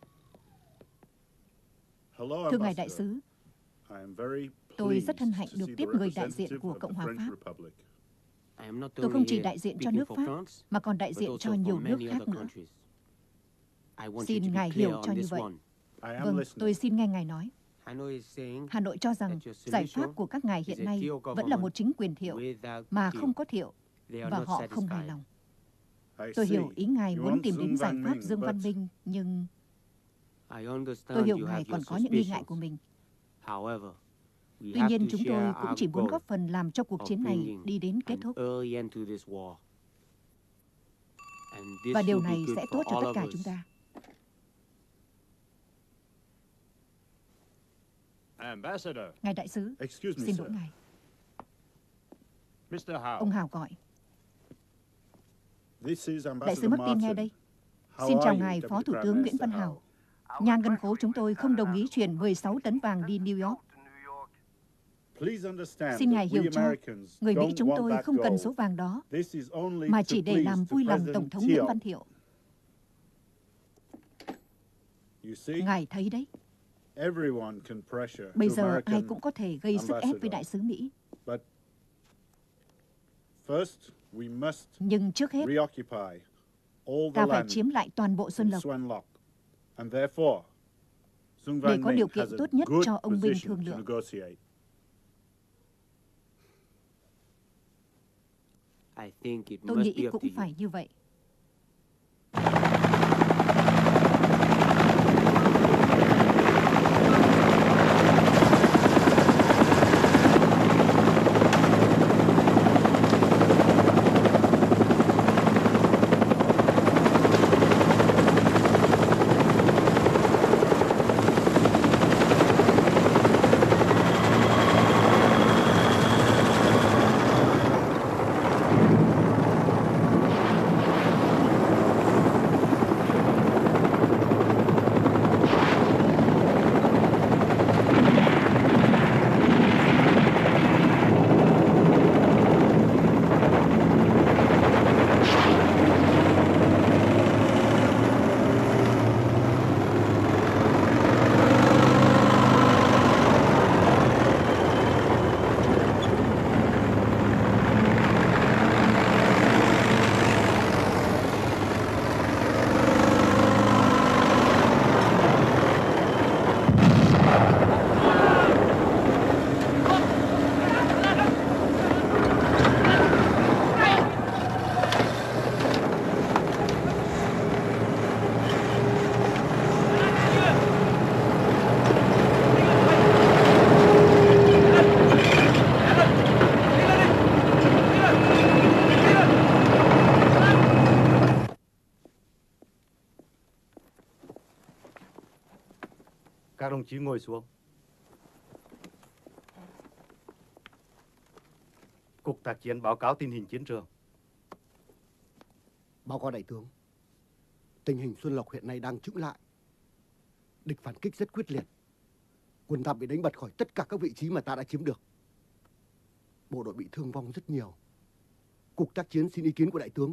Thưa ngài đại sứ, tôi rất hân hạnh được tiếp người đại diện của Cộng hòa Pháp. Tôi không chỉ đại diện cho nước Pháp, mà còn đại diện cho nhiều nước khác nữa. Xin ngài hiểu cho như vậy. Vâng, tôi xin nghe ngài nói. Hà Nội cho rằng giải pháp của các ngài hiện nay vẫn là một chính quyền thiệu, mà không có thiệu, và họ không hài lòng. Tôi hiểu ý ngài muốn tìm đến giải pháp Dương Văn Minh, nhưng tôi hiểu ngài còn có những nghi ngại của mình. Tuy nhiên, chúng tôi cũng chỉ muốn góp phần làm cho cuộc chiến này đi đến kết thúc. Và điều này sẽ tốt cho tất cả chúng ta. Ngài đại sứ, xin lỗi ngài. Ông Hào gọi. Đại sứ Martin nghe đây. Xin chào ngài Phó Thủ tướng Nguyễn Văn Hào. Nhà ngân khố chúng tôi không đồng ý chuyển mười sáu tấn vàng đi New York. Xin ngài hiểu cho, người Mỹ chúng tôi không cần số vàng đó, mà chỉ để làm vui lòng Tổng thống Nguyễn Văn Thiệu. Ngài thấy đấy, bây giờ ai cũng có thể gây sức ép với đại sứ Mỹ. Nhưng trước hết, ta phải chiếm lại toàn bộ Xuân Lộc để có điều kiện tốt nhất cho ông Minh thương lượng. Tôi nghĩ cũng phải như vậy. Các đồng chí ngồi xuống. Cục tác chiến báo cáo tình hình chiến trường. Báo cáo đại tướng, tình hình Xuân Lộc hiện nay đang chững lại. Địch phản kích rất quyết liệt. Quân ta bị đánh bật khỏi tất cả các vị trí mà ta đã chiếm được. Bộ đội bị thương vong rất nhiều. Cục tác chiến xin ý kiến của đại tướng.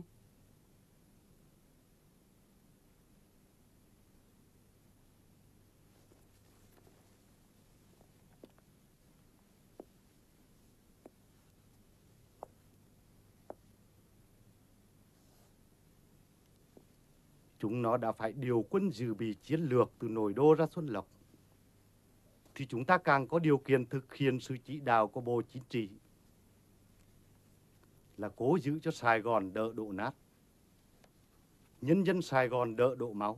Chúng nó đã phải điều quân dự bị chiến lược từ nội đô ra Xuân Lộc, thì chúng ta càng có điều kiện thực hiện sự chỉ đạo của Bộ Chính trị là cố giữ cho Sài Gòn đỡ đổ nát, nhân dân Sài Gòn đỡ đổ máu.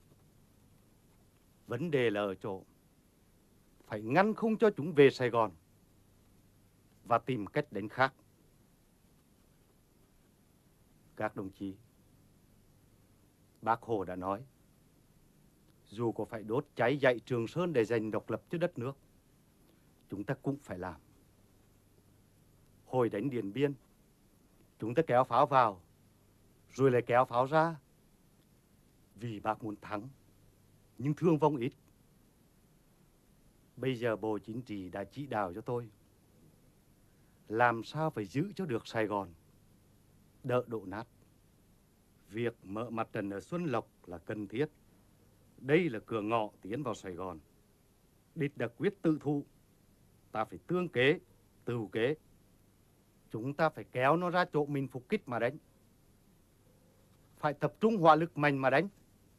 Vấn đề là ở chỗ phải ngăn không cho chúng về Sài Gòn và tìm cách đánh khác. Các đồng chí, Bác Hồ đã nói, dù có phải đốt cháy dãy Trường Sơn để giành độc lập cho đất nước, chúng ta cũng phải làm. Hồi đánh Điện Biên, chúng ta kéo pháo vào, rồi lại kéo pháo ra, vì Bác muốn thắng, nhưng thương vong ít. Bây giờ Bộ Chính trị đã chỉ đạo cho tôi, làm sao phải giữ cho được Sài Gòn, đỡ đổ nát. Việc mở mặt trận ở Xuân Lộc là cần thiết. Đây là cửa ngõ tiến vào Sài Gòn. Địch đã quyết tự thụ. Ta phải tương kế, tửu kế. Chúng ta phải kéo nó ra chỗ mình phục kích mà đánh. Phải tập trung hỏa lực mạnh mà đánh.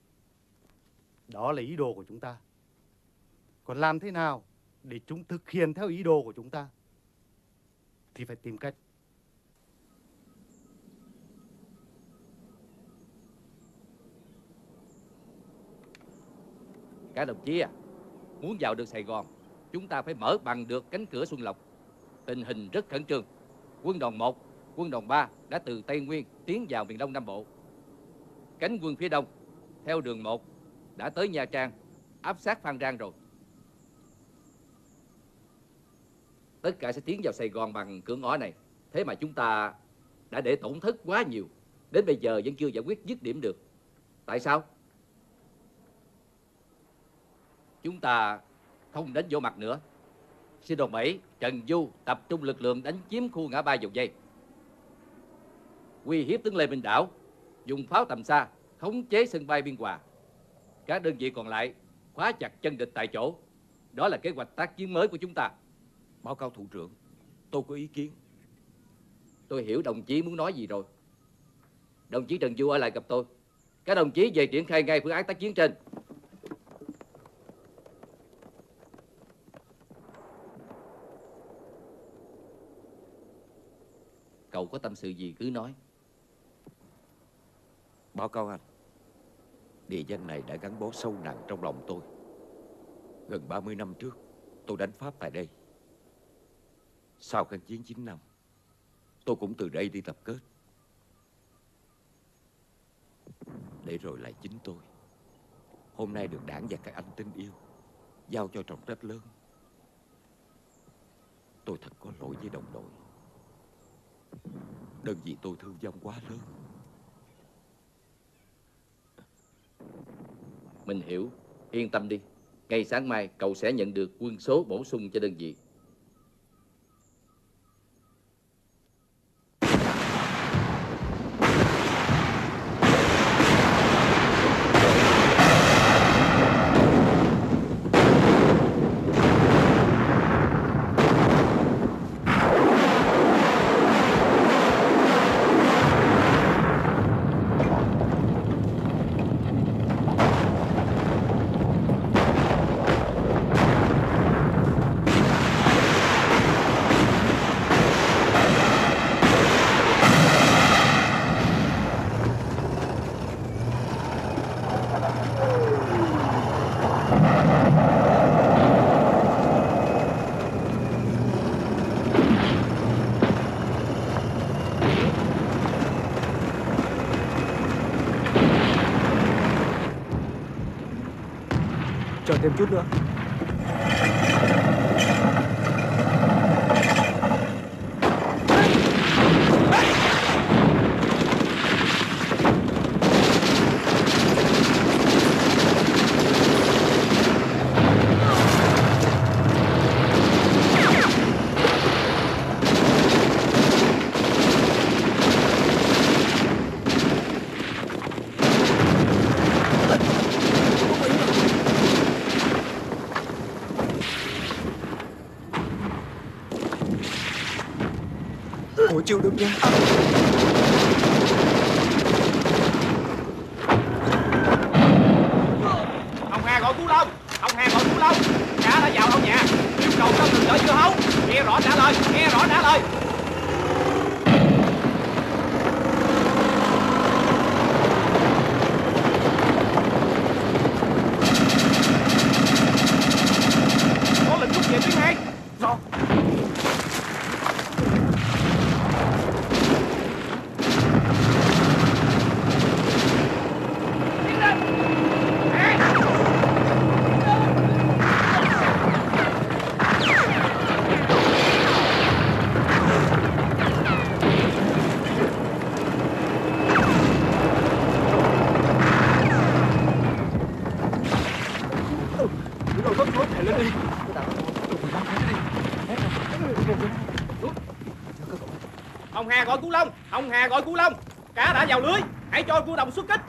Đó là ý đồ của chúng ta. Còn làm thế nào để chúng thực hiện theo ý đồ của chúng ta thì phải tìm cách. Các đồng chí à, muốn vào được Sài Gòn, chúng ta phải mở bằng được cánh cửa Xuân Lộc. Tình hình rất khẩn trương. Quân đoàn một, quân đoàn ba đã từ Tây Nguyên tiến vào miền Đông Nam Bộ. Cánh quân phía Đông, theo đường một, đã tới Nha Trang, áp sát Phan Rang rồi. Tất cả sẽ tiến vào Sài Gòn bằng cửa ngõ này. Thế mà chúng ta đã để tổn thất quá nhiều. Đến bây giờ vẫn chưa giải quyết dứt điểm được. Tại sao? Chúng ta không đánh vô mặt nữa. Sư đoàn bảy, Trần Du tập trung lực lượng đánh chiếm khu ngã ba Dầu Dây. Uy hiếp tướng Lê Minh Đảo, dùng pháo tầm xa, khống chế sân bay Biên Hòa. Các đơn vị còn lại khóa chặt chân địch tại chỗ. Đó là kế hoạch tác chiến mới của chúng ta. Báo cáo thủ trưởng, tôi có ý kiến. Tôi hiểu đồng chí muốn nói gì rồi. Đồng chí Trần Du ở lại gặp tôi. Các đồng chí về triển khai ngay phương án tác chiến trên. Cậu có tâm sự gì cứ nói. Báo cáo anh, địa danh này đã gắn bó sâu nặng trong lòng tôi. Gần ba mươi năm trước, tôi đánh Pháp tại đây. Sau kháng chiến chín năm, tôi cũng từ đây đi tập kết. Để rồi lại chính tôi, hôm nay được đảng và các anh tin yêu, giao cho trọng trách lớn. Tôi thật có lỗi với đồng đội. Đơn vị tôi thương vong quá lớn. Mình hiểu, yên tâm đi. Ngay sáng mai cậu sẽ nhận được quân số bổ sung cho đơn vị. Chờ thêm chút nữa. Ủa chịu được nha. Ông Hà gọi Cú Long. Ông Hà gọi Cú Long. Cả đã vào ông nhà. Yêu cầu cho người đợi chưa hấu. Nghe rõ trả lời. Nghe rõ trả lời. Có lệnh rút về tuyến hai. Rõ. Ông Hà gọi Cú Long. Ông Hà gọi Cú Long. Cá đã vào lưới. Hãy cho vua đồng xuất kích.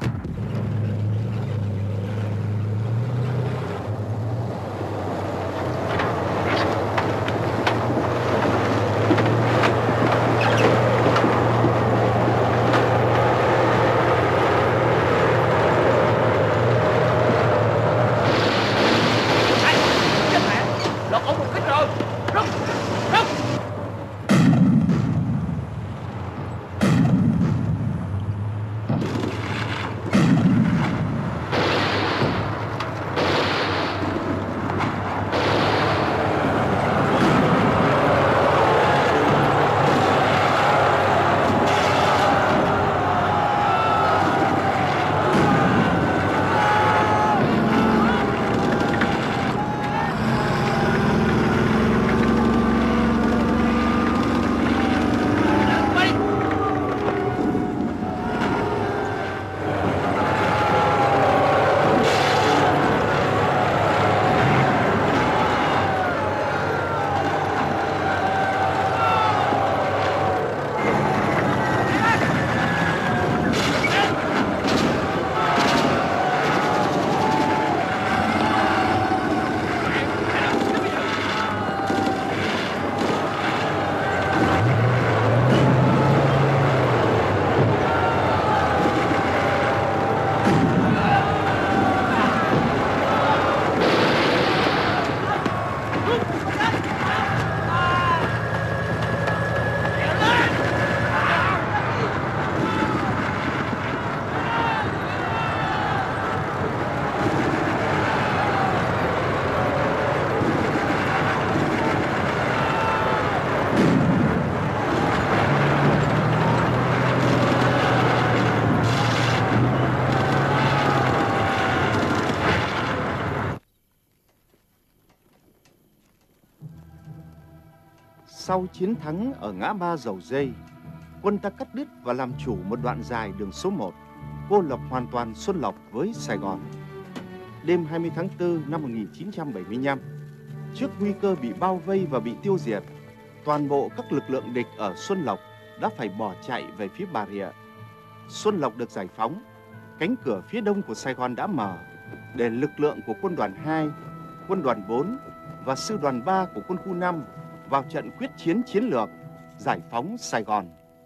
Sau chiến thắng ở ngã ba Dầu Dây, quân ta cắt đứt và làm chủ một đoạn dài đường số một, cô lập hoàn toàn Xuân Lộc với Sài Gòn. Đêm hai mươi tháng tư năm một nghìn chín trăm bảy mươi lăm, trước nguy cơ bị bao vây và bị tiêu diệt, toàn bộ các lực lượng địch ở Xuân Lộc đã phải bỏ chạy về phía Bà Rịa. Xuân Lộc được giải phóng, cánh cửa phía đông của Sài Gòn đã mở để lực lượng của quân đoàn hai, quân đoàn bốn và sư đoàn ba của quân khu năm vào trận quyết chiến chiến lược giải phóng Sài Gòn.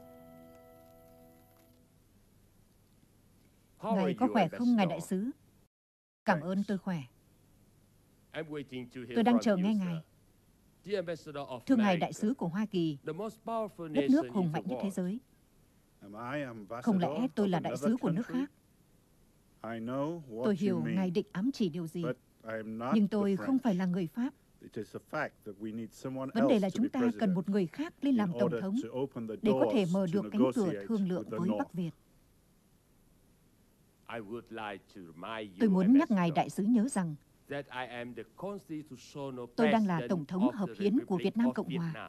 Ngài có khỏe không, ngài đại sứ? Cảm ơn, tôi khỏe. Tôi đang chờ nghe ngài. Thưa ngài đại sứ của Hoa Kỳ, đất nước hùng mạnh nhất thế giới. Không lẽ tôi là đại sứ của nước khác? Tôi hiểu ngài định ám chỉ điều gì, nhưng tôi không phải là người Pháp. Vấn đề là chúng ta cần một người khác lên làm tổng thống để có thể mở được cánh cửa thương lượng với Bắc Việt. Tôi muốn nhắc ngài đại sứ nhớ rằng tôi đang là tổng thống hợp hiến của Việt Nam Cộng Hòa.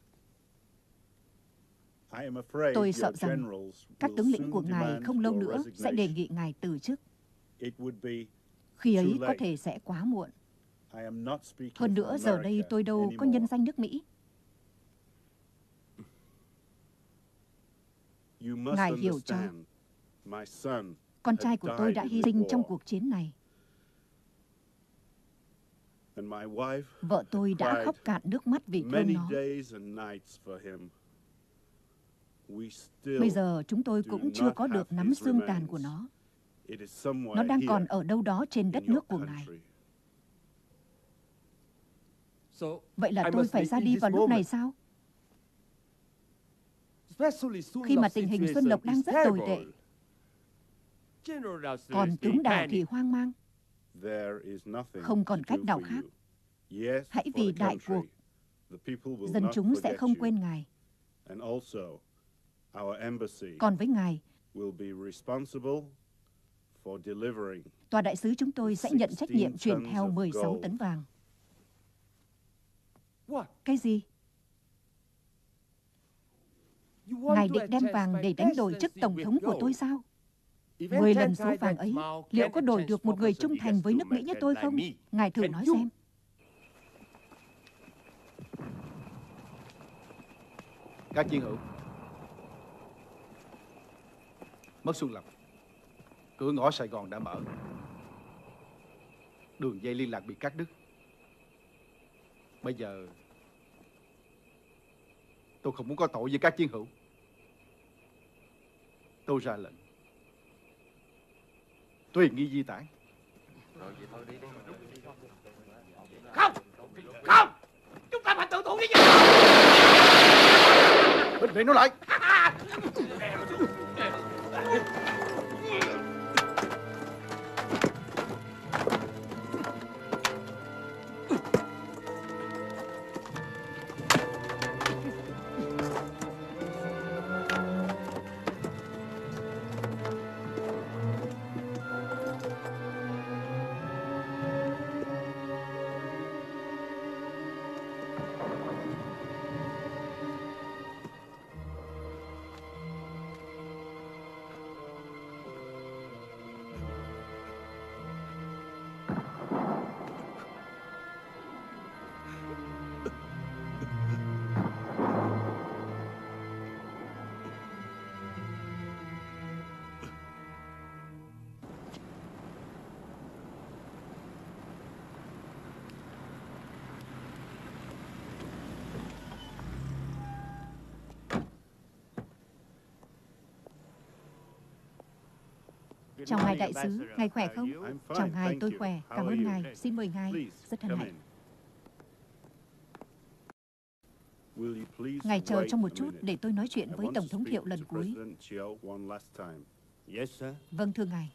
Tôi sợ rằng các tướng lĩnh của ngài không lâu nữa sẽ đề nghị ngài từ chức. Khi ấy có thể sẽ quá muộn. Hơn nữa, giờ đây tôi đâu có nhân danh nước Mỹ. Ngài hiểu cho. Con trai của tôi đã hy sinh trong cuộc chiến này. Vợ tôi đã khóc cạn nước mắt vì thương nó. Bây giờ chúng tôi cũng chưa có được nắm xương tàn của nó. Nó đang còn ở đâu đó trên đất nước của ngài. Vậy là tôi phải ra đi vào lúc này sao? Khi mà tình hình Xuân Lộc đang rất tồi tệ, còn tướng Đào thì hoang mang. Không còn cách nào khác. Hãy vì đại cuộc, dân chúng sẽ không quên ngài. Còn với ngài, tòa đại sứ chúng tôi sẽ nhận trách nhiệm chuyển theo mười sáu tấn vàng. Cái gì? Ngài định đem vàng để đánh đổi chức tổng thống của tôi sao? Mười lần số vàng ấy, liệu có đổi được một người trung thành với nước Mỹ như tôi không? Ngài thử nói xem. Các chiến hữu, mất Xuân Lộc, cửa ngõ Sài Gòn đã mở, đường dây liên lạc bị cắt đứt. Bây giờ tôi không muốn có tội với các chiến hữu. Tôi ra lệnh tùy nghi di tản. Không, không, chúng ta phải tự thủ với nhau. Bình tĩnh nói lại. Chào ngài đại sứ, ngài khỏe không? Chào ngài, tôi khỏe, cảm ơn ngài, xin mời ngài, rất hân hạnh. Ngài chờ trong một chút để tôi nói chuyện với Tổng thống Thiệu lần cuối. Vâng, thưa ngài.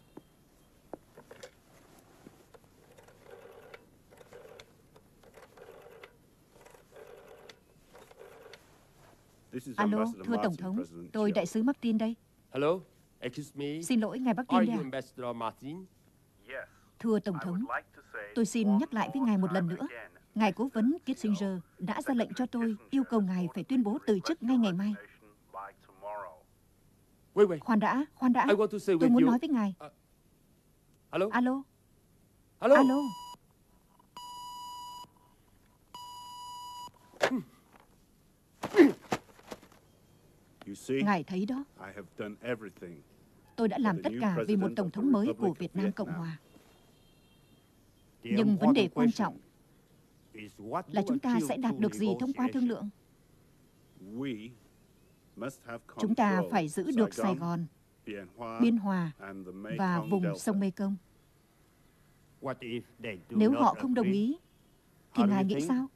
Alo, thưa Tổng thống, tôi đại sứ Martin đây. Hello, excuse me. Xin lỗi, ngài Martin đây à? Thưa Tổng thống, tôi xin nhắc lại với ngài một lần nữa. Ngài cố vấn Kissinger đã ra lệnh cho tôi yêu cầu ngài phải tuyên bố từ chức ngay ngày mai. Wait, wait. Khoan đã, khoan đã. I want to say Tôi with muốn you. nói với ngài. Uh, Alo? Alo? Alo? Alo? Ngài thấy đó, tôi đã làm tất cả vì một tổng thống mới của Việt Nam Cộng Hòa. Nhưng vấn đề quan trọng là chúng ta sẽ đạt được gì thông qua thương lượng. Chúng ta phải giữ được Sài Gòn, Biên Hòa và vùng sông Mekong. Nếu họ không đồng ý, thì ngài nghĩ sao?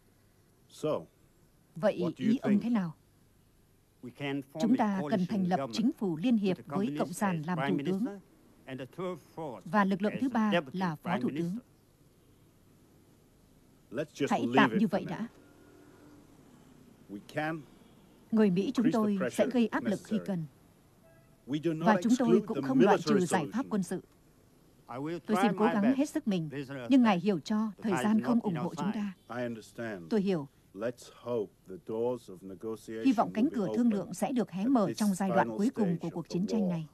Vậy ý ông thế nào? Chúng ta cần thành lập chính phủ liên hiệp với Cộng sản làm thủ tướng, và lực lượng thứ ba là phó thủ tướng. Hãy tạm như vậy đã. Người Mỹ chúng tôi sẽ gây áp lực khi cần. Và chúng tôi cũng không loại trừ giải pháp quân sự. Tôi xin cố gắng hết sức mình, nhưng ngài hiểu cho thời gian không ủng hộ chúng ta. Tôi hiểu. Hy vọng cánh cửa thương lượng sẽ được hé mở trong giai đoạn cuối cùng của cuộc chiến tranh này.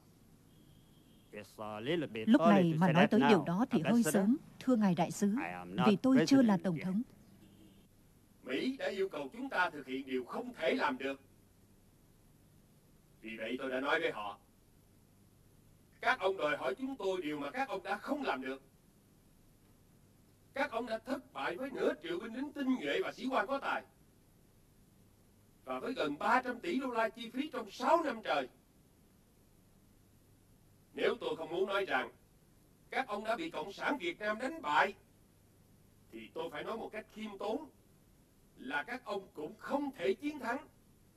Lúc này mà nói tới điều đó thì hơi sớm, thưa ngài đại sứ, vì tôi chưa là tổng thống. Mỹ đã yêu cầu chúng ta thực hiện điều không thể làm được. Vì vậy tôi đã nói với họ, các ông đòi hỏi chúng tôi điều mà các ông đã không làm được. Các ông đã thất bại với nửa triệu binh lính tinh nhuệ và sĩ quan có tài, và với gần ba trăm tỷ đô la chi phí trong sáu năm trời. Nếu tôi không muốn nói rằng các ông đã bị Cộng sản Việt Nam đánh bại, thì tôi phải nói một cách khiêm tốn là các ông cũng không thể chiến thắng.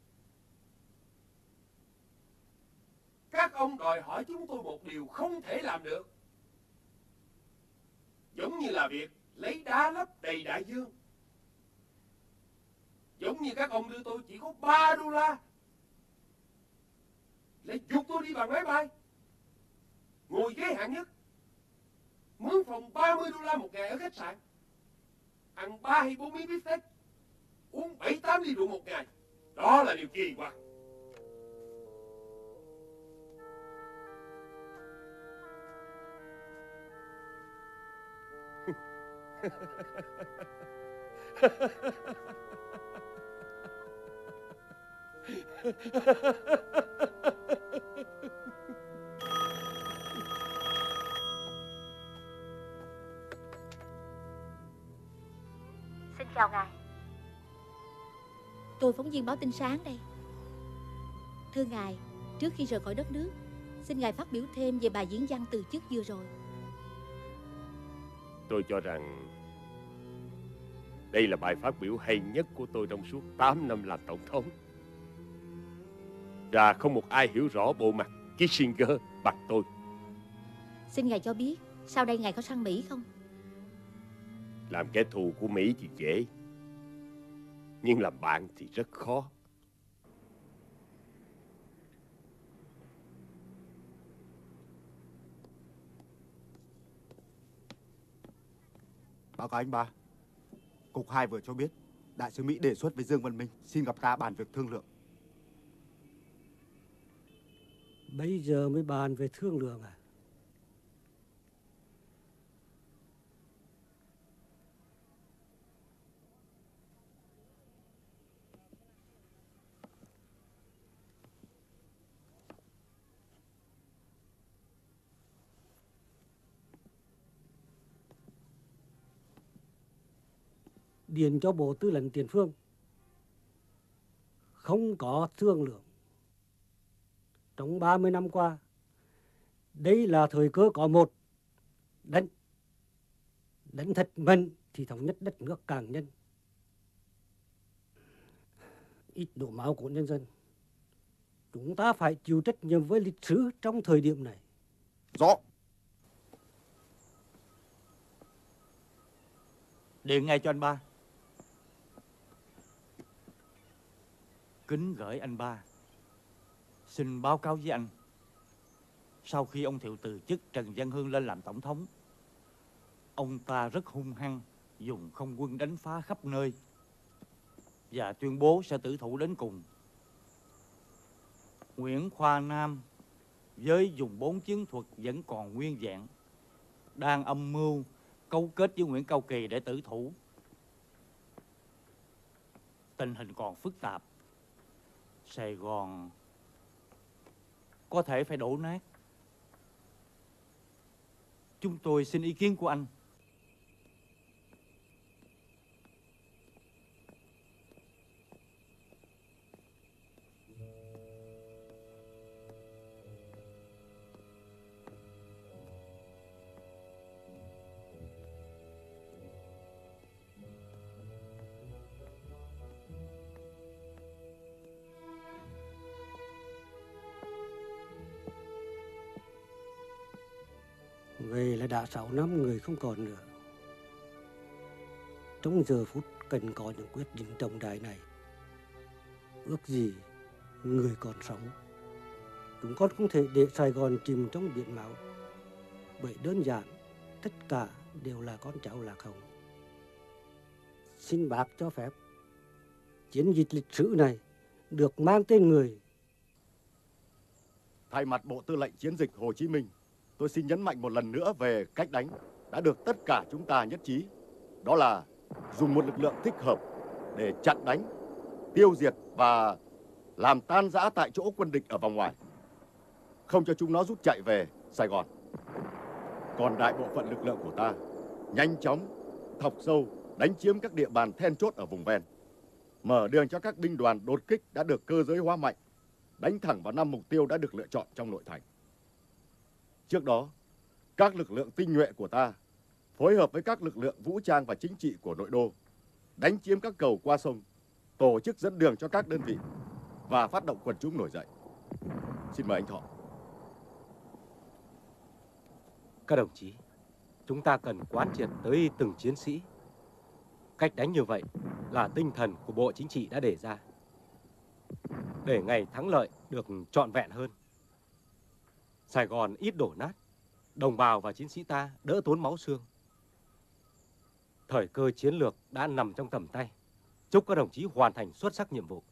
Các ông đòi hỏi chúng tôi một điều không thể làm được, giống như là việc lấy đá lấp đầy đại dương. Giống như các ông đưa tôi chỉ có ba đô la, lại giục tôi đi bằng máy bay, ngồi ghế hạng nhất, mướn phòng ba mươi đô la một ngày ở khách sạn, ăn ba hay bốn miếng bít tết, uống bảy tám ly rượu một ngày. Đó là điều kỳ quặc. Xin chào ngài. Tôi phóng viên báo tin sáng đây. Thưa ngài, trước khi rời khỏi đất nước, xin ngài phát biểu thêm về bài diễn văn từ chức vừa rồi. Tôi cho rằng đây là bài phát biểu hay nhất của tôi trong suốt tám năm làm tổng thống. Và không một ai hiểu rõ bộ mặt Kissinger bằng tôi. Xin ngài cho biết, sau đây ngài có sang Mỹ không? Làm kẻ thù của Mỹ thì dễ, nhưng làm bạn thì rất khó. Báo cáo anh ba, Cục hai vừa cho biết đại sứ Mỹ đề xuất với Dương Văn Minh xin gặp ta bàn việc thương lượng. Bây giờ mới bàn về thương lượng à? Điền cho Bộ Tư lệnh Tiền phương. Không có thương lượng. Trong ba mươi năm qua, đây là thời cơ có một. Đánh. Đánh thật mạnh thì thống nhất đất nước càng nhanh. Ít đổ máu của nhân dân. Chúng ta phải chịu trách nhiệm với lịch sử trong thời điểm này. Rõ. Điện ngay cho anh ba. Kính gửi anh ba. Xin báo cáo với anh, sau khi ông Thiệu từ chức Trần Văn Hương lên làm tổng thống, ông ta rất hung hăng dùng không quân đánh phá khắp nơi và tuyên bố sẽ tử thủ đến cùng. Nguyễn Khoa Nam với dùng bốn chiến thuật vẫn còn nguyên vẹn, đang âm mưu cấu kết với Nguyễn Cao Kỳ để tử thủ. Tình hình còn phức tạp. Sài Gòn có thể phải đổ nát. Chúng tôi xin ý kiến của anh. Về là đã sáu năm người không còn nữa. Trong giờ phút cần có những quyết định trọng đại này, ước gì người còn sống. Chúng con không thể để Sài Gòn chìm trong biển máu, bởi đơn giản tất cả đều là con cháu Lạc Hồng. Xin bác cho phép chiến dịch lịch sử này được mang tên người. Thay mặt Bộ Tư lệnh Chiến dịch Hồ Chí Minh, tôi xin nhấn mạnh một lần nữa về cách đánh đã được tất cả chúng ta nhất trí. Đó là dùng một lực lượng thích hợp để chặn đánh, tiêu diệt và làm tan rã tại chỗ quân địch ở vòng ngoài, không cho chúng nó rút chạy về Sài Gòn. Còn đại bộ phận lực lượng của ta nhanh chóng thọc sâu đánh chiếm các địa bàn then chốt ở vùng ven, mở đường cho các binh đoàn đột kích đã được cơ giới hóa mạnh, đánh thẳng vào năm mục tiêu đã được lựa chọn trong nội thành. Trước đó, các lực lượng tinh nhuệ của ta phối hợp với các lực lượng vũ trang và chính trị của nội đô đánh chiếm các cầu qua sông, tổ chức dẫn đường cho các đơn vị và phát động quần chúng nổi dậy. Xin mời anh Thọ. Các đồng chí, chúng ta cần quán triệt tới từng chiến sĩ. Cách đánh như vậy là tinh thần của Bộ Chính trị đã đề ra, để ngày thắng lợi được trọn vẹn hơn. Sài Gòn ít đổ nát, đồng bào và chiến sĩ ta đỡ tốn máu xương. Thời cơ chiến lược đã nằm trong tầm tay. Chúc các đồng chí hoàn thành xuất sắc nhiệm vụ.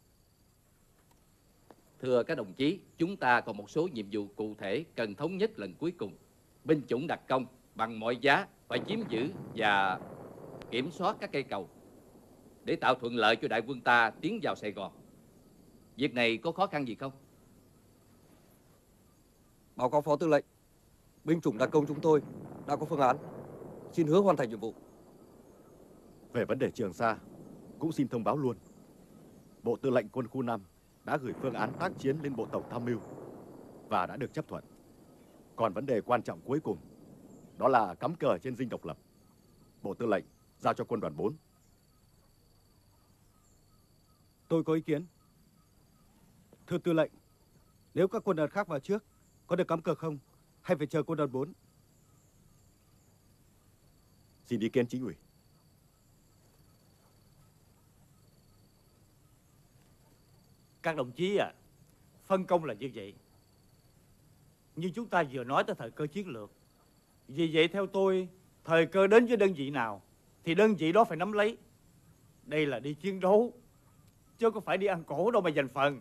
Thưa các đồng chí, chúng ta còn một số nhiệm vụ cụ thể cần thống nhất lần cuối cùng. Binh chủng đặc công bằng mọi giá phải chiếm giữ và kiểm soát các cây cầu để tạo thuận lợi cho đại quân ta tiến vào Sài Gòn. Việc này có khó khăn gì không? Báo cáo Phó Tư lệnh, binh chủng đặc công chúng tôi đã có phương án, xin hứa hoàn thành nhiệm vụ. Về vấn đề Trường Sa, cũng xin thông báo luôn. Bộ Tư lệnh Quân khu năm đã gửi phương án tác chiến lên Bộ Tổng Tham mưu và đã được chấp thuận. Còn vấn đề quan trọng cuối cùng, đó là cắm cờ trên dinh độc lập. Bộ Tư lệnh giao cho Quân đoàn bốn. Tôi có ý kiến. Thưa Tư lệnh, nếu các quân đoàn khác vào trước, có được cắm cờ không? Hay phải chờ quân đoàn bốn? Xin ý kiến chính ủy. Các đồng chí à, phân công là như vậy. Nhưng chúng ta vừa nói tới thời cơ chiến lược. Vì vậy theo tôi, thời cơ đến với đơn vị nào thì đơn vị đó phải nắm lấy. Đây là đi chiến đấu, chứ không phải đi ăn cổ đâu mà giành phần.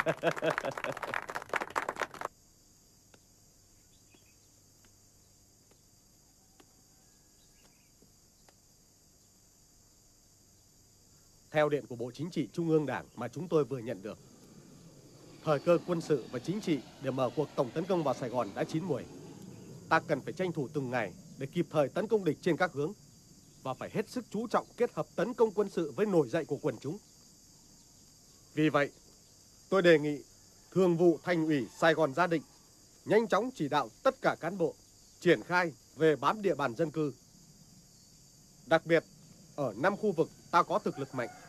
Theo điện của Bộ Chính trị Trung ương Đảng mà chúng tôi vừa nhận được, thời cơ quân sự và chính trị để mở cuộc tổng tấn công vào Sài Gòn đã chín muồi. Ta cần phải tranh thủ từng ngày để kịp thời tấn công địch trên các hướng và phải hết sức chú trọng kết hợp tấn công quân sự với nổi dậy của quần chúng. Vì vậy, tôi đề nghị Thường vụ Thành ủy Sài Gòn Gia Định nhanh chóng chỉ đạo tất cả cán bộ triển khai về bám địa bàn dân cư. Đặc biệt, ở năm khu vực ta có thực lực mạnh.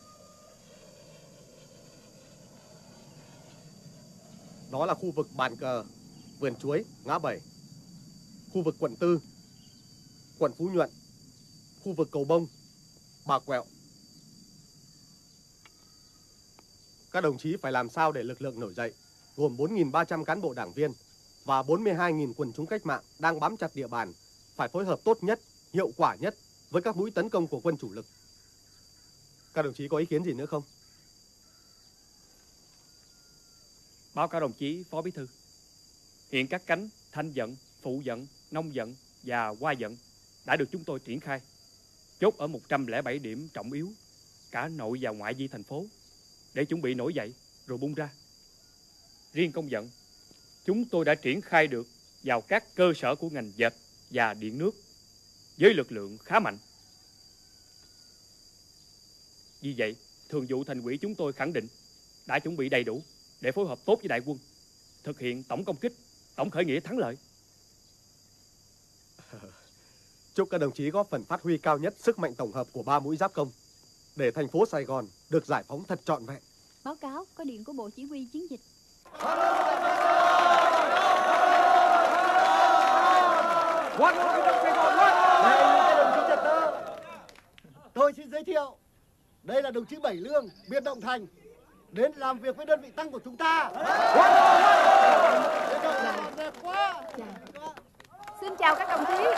Đó là khu vực Bàn Cờ, Vườn Chuối, Ngã Bảy, khu vực quận Tư, quận Phú Nhuận, khu vực Cầu Bông, Bà Quẹo. Các đồng chí phải làm sao để lực lượng nổi dậy, gồm bốn nghìn ba trăm cán bộ đảng viên và bốn mươi hai nghìn quần chúng cách mạng đang bám chặt địa bàn, phải phối hợp tốt nhất, hiệu quả nhất với các mũi tấn công của quân chủ lực. Các đồng chí có ý kiến gì nữa không? Báo cáo đồng chí Phó Bí thư, hiện các cánh thanh vận, phụ vận, nông vận và hoa vận đã được chúng tôi triển khai, chốt ở một trăm lẻ bảy điểm trọng yếu, cả nội và ngoại vi thành phố, để chuẩn bị nổi dậy rồi bung ra. Riêng công vận, chúng tôi đã triển khai được vào các cơ sở của ngành dệt và điện nước với lực lượng khá mạnh. Vì vậy, thường vụ thành ủy chúng tôi khẳng định đã chuẩn bị đầy đủ để phối hợp tốt với đại quân, thực hiện tổng công kích, tổng khởi nghĩa thắng lợi. Chúc các đồng chí góp phần phát huy cao nhất sức mạnh tổng hợp của ba mũi giáp công, để thành phố Sài Gòn được giải phóng thật trọn vẹn. Báo cáo có điện của Bộ Chỉ huy Chiến dịch. Hoan hô biệt động Sài Gòn hoan. Đây là các đồng chí trật tự. Tôi xin giới thiệu, đây là đồng chí Bảy Lương, biệt động Thành, đến làm việc với đơn vị tăng của chúng ta. Xin chào các đồng chí.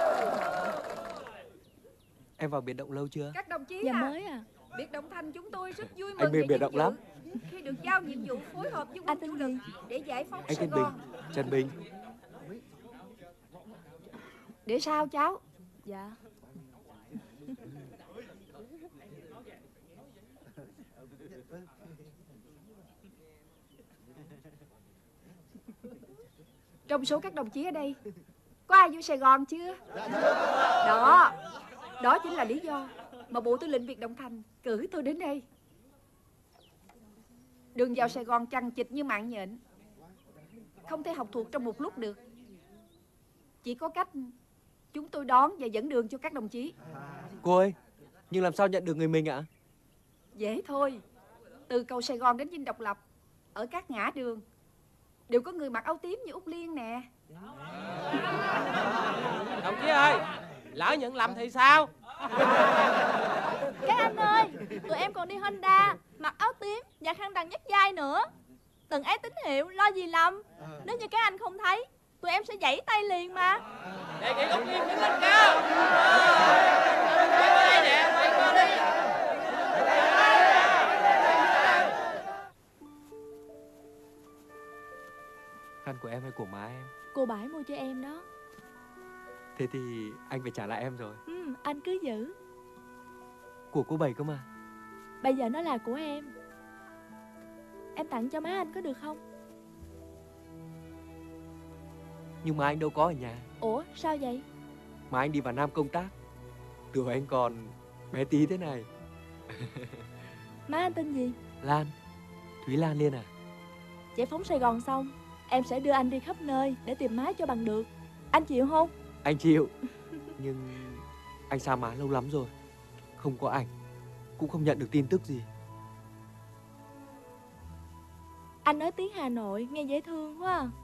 Em vào biệt động lâu chưa? Các đồng chí Dạ à, mới à. biệt động Thành chúng tôi rất vui mừng Anh mê về biệt vinh động dự lắm. khi được giao nhiệm vụ phối hợp với quân chủ lực để giải phóng Anh Sài tên Bình, Gòn. Trần Bình. Để sao cháu? Dạ. Trong số các đồng chí ở đây, có ai vô Sài Gòn chưa? Đó, đó chính là lý do mà Bộ Tư lệnh biệt động Thành cử tôi đến đây. Đường vào Sài Gòn chằng chịt như mạng nhện, không thể học thuộc trong một lúc được. Chỉ có cách chúng tôi đón và dẫn đường cho các đồng chí. Cô ơi, nhưng làm sao nhận được người mình ạ? Dễ thôi. Từ cầu Sài Gòn đến Dinh Độc Lập, ở các ngã đường đều có người mặc áo tím như Út Liên nè. Đồng chí ơi, lỡ nhận lầm thì sao? Các anh ơi, tụi em còn đi Honda, mặc áo tím và khăn đằng dắt dai nữa. Từng ấy tín hiệu, lo gì lầm. Nếu như các anh không thấy, tụi em sẽ giãy tay liền mà. Đề nghị Út Liên đứng lên cao. Quay qua đây nè, quay qua đi. Khăn của em hay của má em? Cô Bãi mua cho em đó. Thế thì anh phải trả lại em rồi. Ừ, anh cứ giữ. Của cô Bảy cơ mà. Bây giờ nó là của em. Em tặng cho má anh có được không? Nhưng mà anh đâu có ở nhà. Ủa sao vậy? Mà anh đi vào Nam công tác. Từ hồi anh còn bé tí thế này. Má anh tên gì? Lan. Thúy Lan Liên à? Giải phóng Sài Gòn xong, em sẽ đưa anh đi khắp nơi để tìm má cho bằng được. Anh chịu không? Anh chịu. Nhưng anh xa má lâu lắm rồi. Không có ảnh, cũng không nhận được tin tức gì. Anh nói tiếng Hà Nội nghe dễ thương quá à.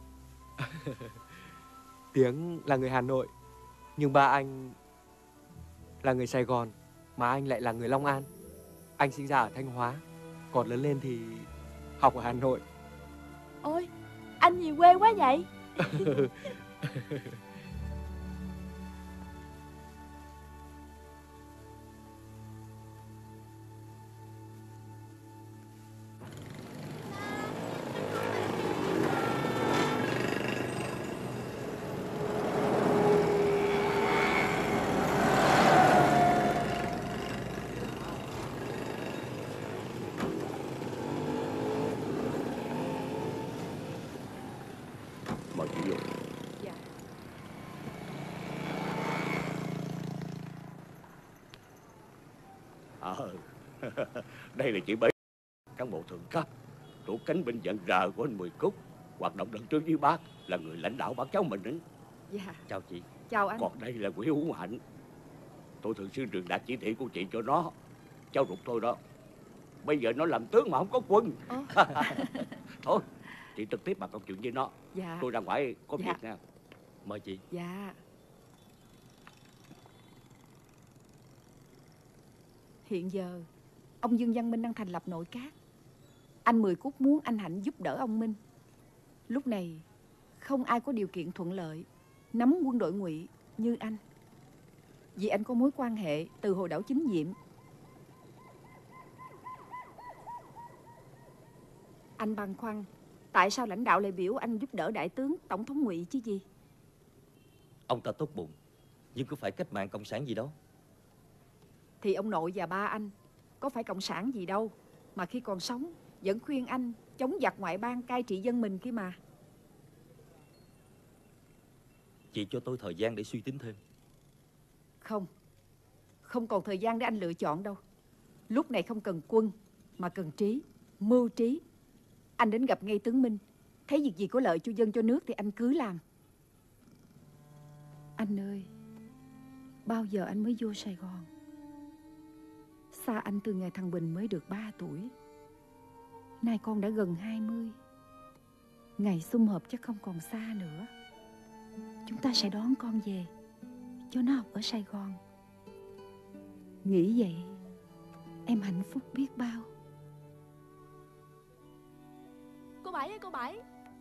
Tiếng là người Hà Nội, nhưng ba anh là người Sài Gòn, mà anh lại là người Long An. Anh sinh ra ở Thanh Hóa, còn lớn lên thì học ở Hà Nội. Ôi, anh gì quê quá vậy? Mời chị vô. Dạ. Ờ, đây là chị Bảy, cán bộ thượng cấp thuộc cánh binh vận R của anh Mười Cúc, hoạt động lần trước với bác, là người lãnh đạo bác cháu mình ấy. Dạ. Chào chị. Chào anh. Còn đây là Quỷ Hữu Hạnh, tôi thường xuyên truyền đạt chỉ thị của chị cho nó, cháu ruột tôi đó. Bây giờ nó làm tướng mà không có quân. Thôi, chị trực tiếp bàn công chuyện với nó. Dạ. Tôi ra ngoài có Dạ. việc nha. Mời chị. Dạ. Hiện giờ ông Dương Văn Minh đang thành lập nội các. Anh Mười Cúc muốn anh Hạnh giúp đỡ ông Minh. Lúc này không ai có điều kiện thuận lợi nắm quân đội ngụy như anh. Vì anh có mối quan hệ từ hồi đảo Chính Nhiệm. Anh băn khoăn tại sao lãnh đạo lại biểu anh giúp đỡ đại tướng Tổng thống Ngụy chứ gì? Ông ta tốt bụng, nhưng có phải cách mạng cộng sản gì đâu. Thì ông nội và ba anh có phải cộng sản gì đâu, mà khi còn sống vẫn khuyên anh chống giặc ngoại bang cai trị dân mình kia mà. Chị cho tôi thời gian để suy tính thêm. Không, không còn thời gian để anh lựa chọn đâu. Lúc này không cần quân, mà cần trí, mưu trí. Anh đến gặp ngay tướng Minh, thấy việc gì có lợi cho dân cho nước thì anh cứ làm. Anh ơi, bao giờ anh mới vô Sài Gòn? Xa anh từ ngày thằng Bình mới được ba tuổi. Nay con đã gần hai mươi. Ngày sum họp chắc không còn xa nữa. Chúng ta sẽ đón con về, cho nó học ở Sài Gòn. Nghĩ vậy, em hạnh phúc biết bao. Cô Bảy ơi cô Bảy,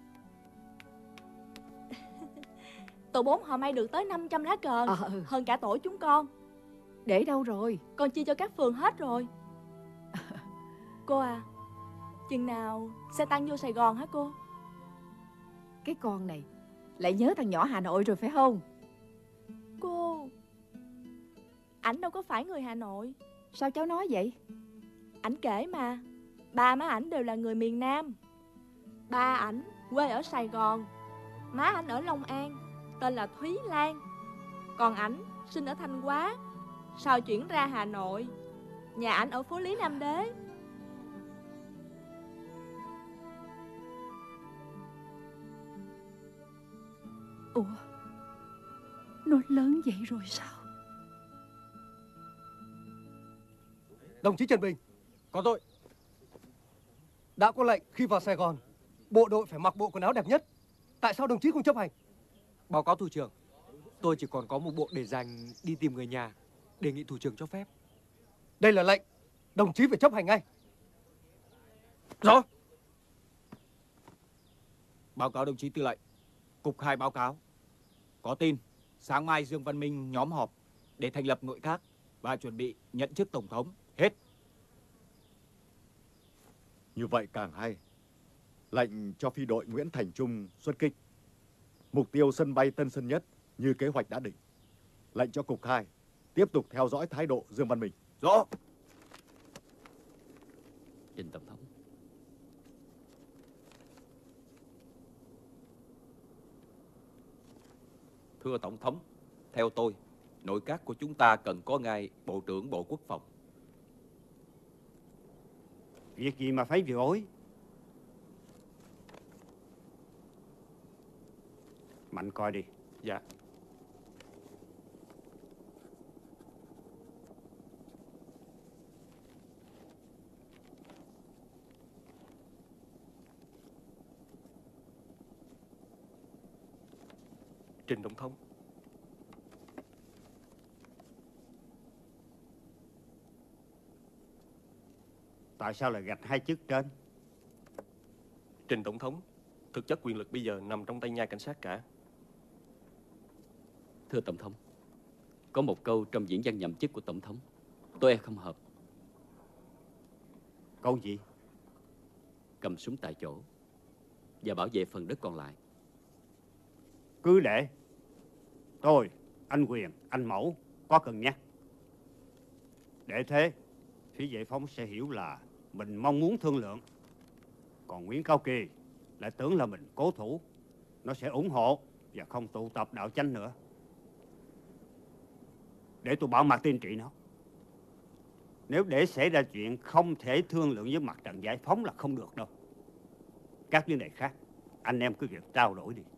tổ bốn họ may được tới năm trăm lá cờ, à, ừ. hơn cả tổ chúng con. Để đâu rồi? Con chia cho các phường hết rồi. Cô à, chừng nào xe tăng vô Sài Gòn hả cô? Cái con này lại nhớ thằng nhỏ Hà Nội rồi phải không? Cô, ảnh đâu có phải người Hà Nội. Sao cháu nói vậy? Ảnh kể mà, ba má ảnh đều là người miền Nam. Ba ảnh quê ở Sài Gòn, má ảnh ở Long An, tên là Thúy Lan. Còn ảnh sinh ở Thanh Hóa, sau chuyển ra Hà Nội. Nhà ảnh ở phố Lý Nam Đế. Ủa, nó lớn vậy rồi sao? Đồng chí Trần Bình, có tội. Đã có lệnh khi vào Sài Gòn, bộ đội phải mặc bộ quần áo đẹp nhất. Tại sao đồng chí không chấp hành? Báo cáo thủ trưởng, tôi chỉ còn có một bộ để dành đi tìm người nhà, đề nghị thủ trưởng cho phép. Đây là lệnh, đồng chí phải chấp hành ngay. Rõ. Báo cáo đồng chí tư lệnh, cục hai báo cáo. Có tin, sáng mai Dương Văn Minh nhóm họp để thành lập nội các và chuẩn bị nhận chức tổng thống. Hết. Như vậy càng hay. Lệnh cho phi đội Nguyễn Thành Trung xuất kích. Mục tiêu sân bay Tân Sơn Nhất như kế hoạch đã định. Lệnh cho cục hai tiếp tục theo dõi thái độ Dương Văn Minh. Rõ. Trình tổng thống. Thưa tổng thống, theo tôi, nội các của chúng ta cần có ngay Bộ trưởng Bộ Quốc phòng. Việc gì mà phải vội? Mạnh coi đi. Dạ. Trình tổng thống. Tại sao lại gạch hai chức trên? Trình tổng thống, thực chất quyền lực bây giờ nằm trong tay nha cảnh sát cả. Thưa tổng thống, có một câu trong diễn văn nhậm chức của tổng thống tôi e không hợp. Câu gì? Cầm súng tại chỗ và bảo vệ phần đất còn lại. Cứ để tôi, anh Quyền, anh Mẫu có cần nhắc. Để thế, phía giải phóng sẽ hiểu là mình mong muốn thương lượng. Còn Nguyễn Cao Kỳ lại tưởng là mình cố thủ. Nó sẽ ủng hộ và không tụ tập đạo chánh nữa. Để tôi bảo mặt tiên trị nó. Nếu để xảy ra chuyện không thể thương lượng với mặt trận giải phóng là không được đâu. Các vấn đề khác, anh em cứ việc trao đổi đi.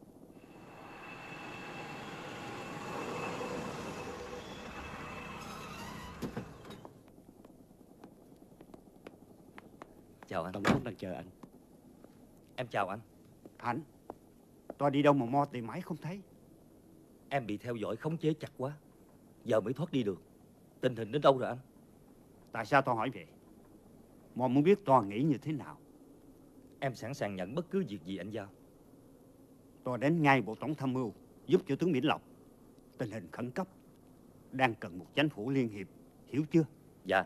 Chào anh. Tổng thống đang chờ anh. Em chào anh. Anh, tôi đi đâu mà mo tìm mãi không thấy. Em bị theo dõi khống chế chặt quá, giờ mới thoát đi được. Tình hình đến đâu rồi anh? Tại sao tôi hỏi vậy? Mo muốn biết tôi nghĩ như thế nào. Em sẵn sàng nhận bất cứ việc gì anh giao. Tôi đến ngay Bộ Tổng Tham mưu giúp cho tướng Mỹ Lộc. Tình hình khẩn cấp. đang cần một chính phủ liên hiệp, hiểu chưa? Dạ.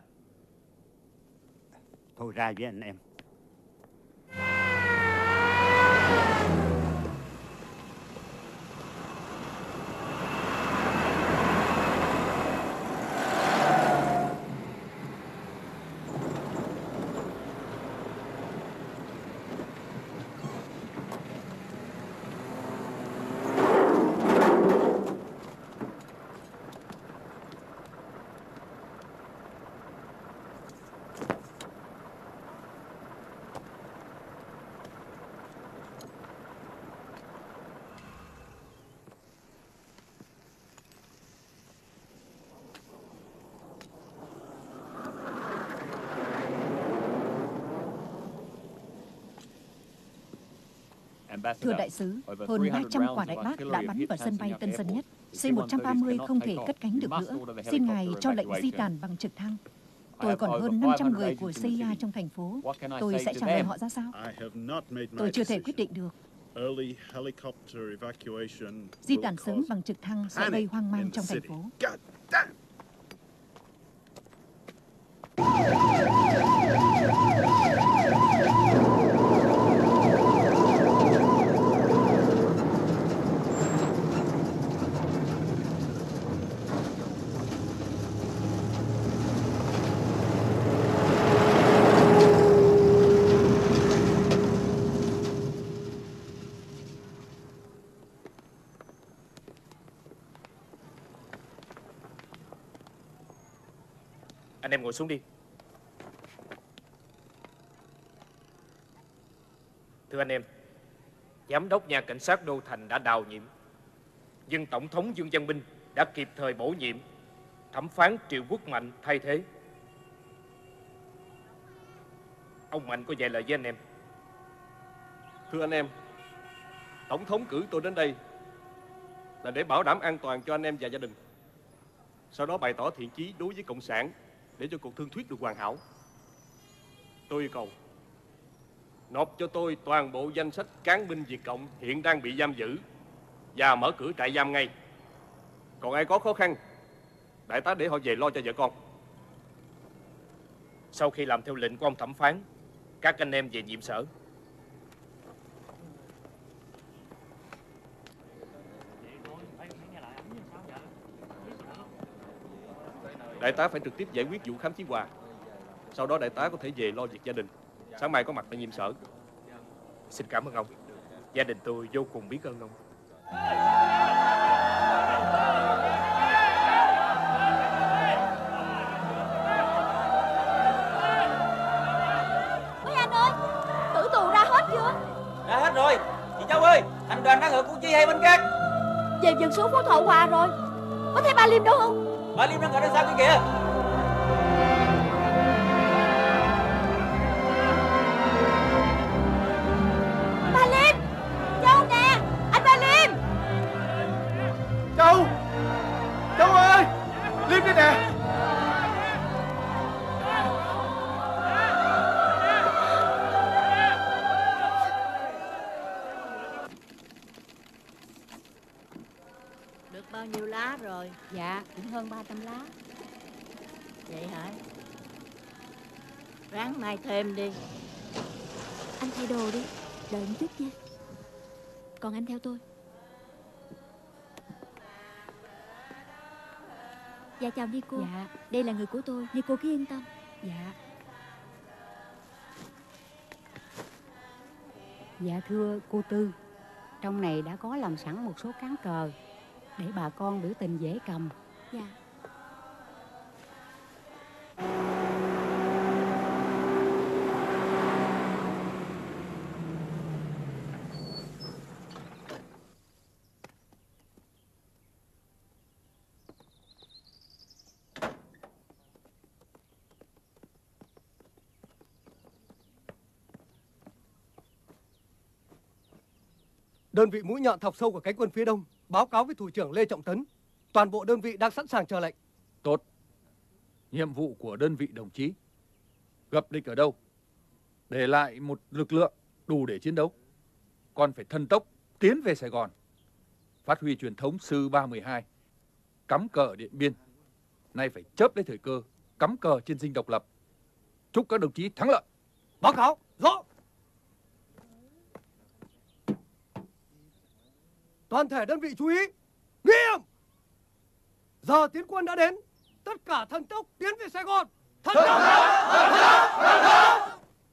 Thôi ra với anh em. Thưa đại sứ, hơn ba trăm quả đại bác đã bắn vào sân bay Tân Sơn Nhất. C một trăm ba mươi không thể cất cánh được nữa. Xin ngài cho lệnh di tản bằng trực thăng. Tôi còn hơn năm trăm người của C I A trong thành phố. Tôi sẽ trả lời họ ra sao? Tôi chưa thể quyết định được. Di tản sớm bằng trực thăng sẽ gây hoang mang trong thành phố. Anh em ngồi xuống đi. Thưa anh em, Giám đốc nhà cảnh sát Đô Thành đã đào nhiệm, nhưng Tổng thống Dương Văn Minh đã kịp thời bổ nhiệm thẩm phán Triệu Quốc Mạnh thay thế. Ông Mạnh có vài lời với anh em. Thưa anh em, Tổng thống cử tôi đến đây là để bảo đảm an toàn cho anh em và gia đình, sau đó bày tỏ thiện chí đối với Cộng sản để cho cuộc thương thuyết được hoàn hảo. Tôi yêu cầu nộp cho tôi toàn bộ danh sách cán binh Việt Cộng hiện đang bị giam giữ và mở cửa trại giam ngay. Còn ai có khó khăn, đại tá để họ về lo cho vợ con. Sau khi làm theo lệnh của ông thẩm phán, các anh em về nhiệm sở. Đại tá phải trực tiếp giải quyết vụ khám chí hòa. Sau đó đại tá có thể về lo việc gia đình. Sáng mai có mặt tại nhiệm sở. Xin cảm ơn ông. Gia đình tôi vô cùng biết ơn ông. Quý anh ơi, tử tù ra hết chưa? Ra hết rồi. Chị Châu ơi, thành đoàn đang ở Củ Chi hay Bến Cát? Về dân số Phú Thọ Hòa rồi. Có thấy ba Liêm đâu không? Ba Liêm đang ở đằng sau kia kìa. Ba Liêm! Châu nè! Anh Ba Liêm! Châu! Châu ơi! Liêm đây nè! Được bao nhiêu lá rồi? Dạ, cũng hơn ba trăm lá. Vậy hả? Ráng mai thêm đi. Anh thay đồ đi, đợi một chút nha. Còn anh theo tôi. Dạ chào Nico. Dạ. Đây là người của tôi, Nico cứ yên tâm. Dạ. Dạ thưa cô Tư, trong này đã có làm sẵn một số cán cờ để bà con biểu tình dễ cầm. Dạ. Đơn vị mũi nhọn thọc sâu của cánh quân phía đông báo cáo với thủ trưởng Lê Trọng Tấn. Toàn bộ đơn vị đang sẵn sàng chờ lệnh. Tốt. Nhiệm vụ của đơn vị đồng chí gặp địch ở đâu, để lại một lực lượng đủ để chiến đấu. Còn phải thần tốc tiến về Sài Gòn, phát huy truyền thống sư ba mười hai, cắm cờ Điện Biên, Nay phải chớp lấy thời cơ, cắm cờ trên dinh độc lập. Chúc các đồng chí thắng lợi. Báo cáo, rõ. Toàn thể đơn vị chú ý, nghiêm. Giờ tiến quân đã đến, tất cả thần tốc tiến về Sài Gòn. Thần tốc! Thần tốc! Thần tốc!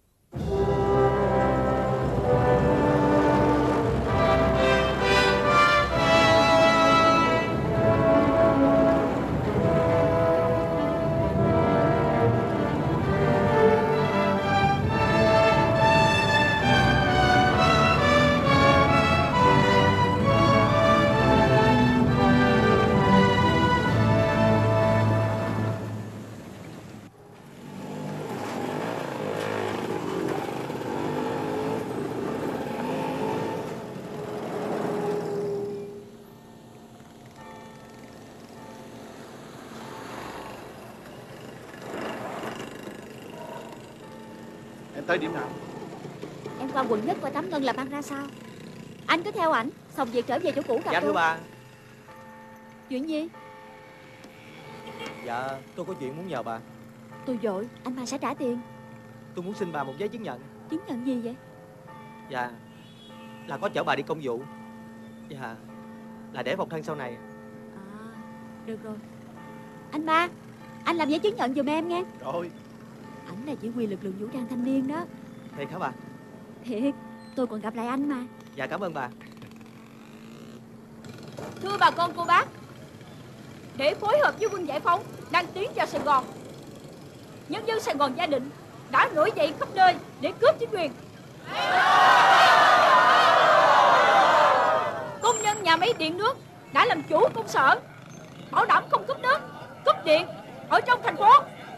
Tới điểm nào? Em qua quận nhất coi Tấm Ngân làm ăn ra sao. Anh cứ theo ảnh, xong việc trở về chỗ cũ gặp Dạ tôi. thưa bà. Chuyện gì? Dạ tôi có chuyện muốn nhờ bà. Tôi vội, anh ba sẽ trả tiền. Tôi muốn xin bà một giấy chứng nhận. Chứng nhận gì vậy? Dạ là có chở bà đi công vụ. Dạ là để phòng thân sau này. À, được rồi. Anh ba, anh làm giấy chứng nhận giùm em nghe. Rồi. Ảnh là chỉ huy lực lượng vũ trang thanh niên đó. Thiệt hả bà? Thiệt, tôi còn gặp lại anh mà. Dạ cảm ơn bà. Thưa bà con cô bác, để phối hợp với quân giải phóng đang tiến vào Sài Gòn, nhân dân Sài Gòn Gia Định đã nổi dậy khắp nơi để cướp chính quyền. Công nhân nhà máy điện nước đã làm chủ công sở, bảo đảm không cúp nước, cúp điện ở trong thành phố.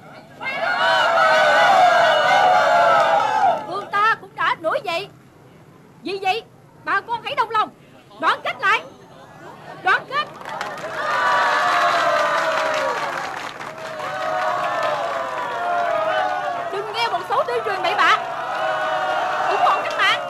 Quân ta cũng đã nổi dậy. Vì vậy bà con hãy đồng lòng, đoàn kết lại. Đoàn kết. Đừng nghe một số tuyên truyền bậy bạ, ủng hộ cách mạng.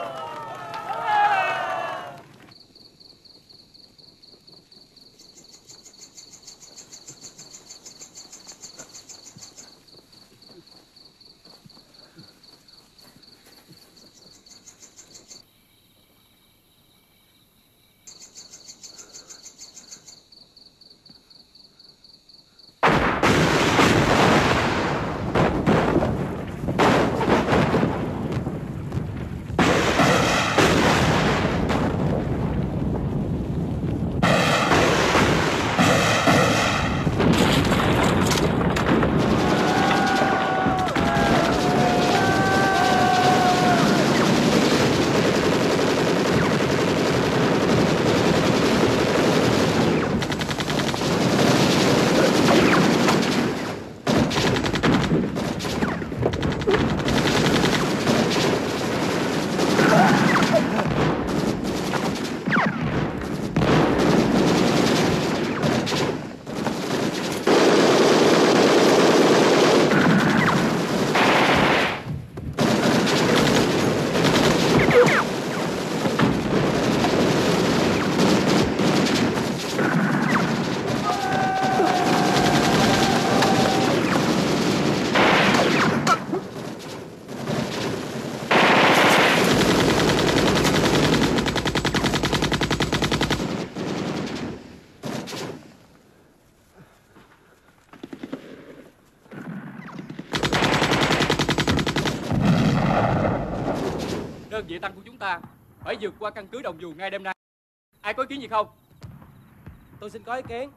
Đơn vị tăng của chúng ta phải vượt qua căn cứ Đồng Dù ngay đêm nay. Ai có ý kiến gì không? Tôi xin có ý kiến.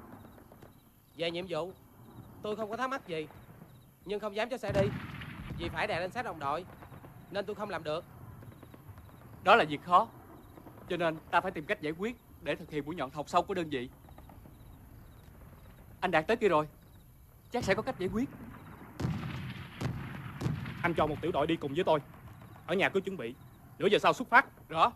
Về nhiệm vụ, tôi không có thắc mắc gì, nhưng không dám cho xe đi vì phải đè lên xác đồng đội, nên tôi không làm được. Đó là việc khó, cho nên ta phải tìm cách giải quyết để thực hiện mũi nhọn thọc sâu của đơn vị. Anh Đạt tới kia rồi, chắc sẽ có cách giải quyết. Anh cho một tiểu đội đi cùng với tôi. Ở nhà cứ chuẩn bị, nửa giờ sau xuất phát. Rõ.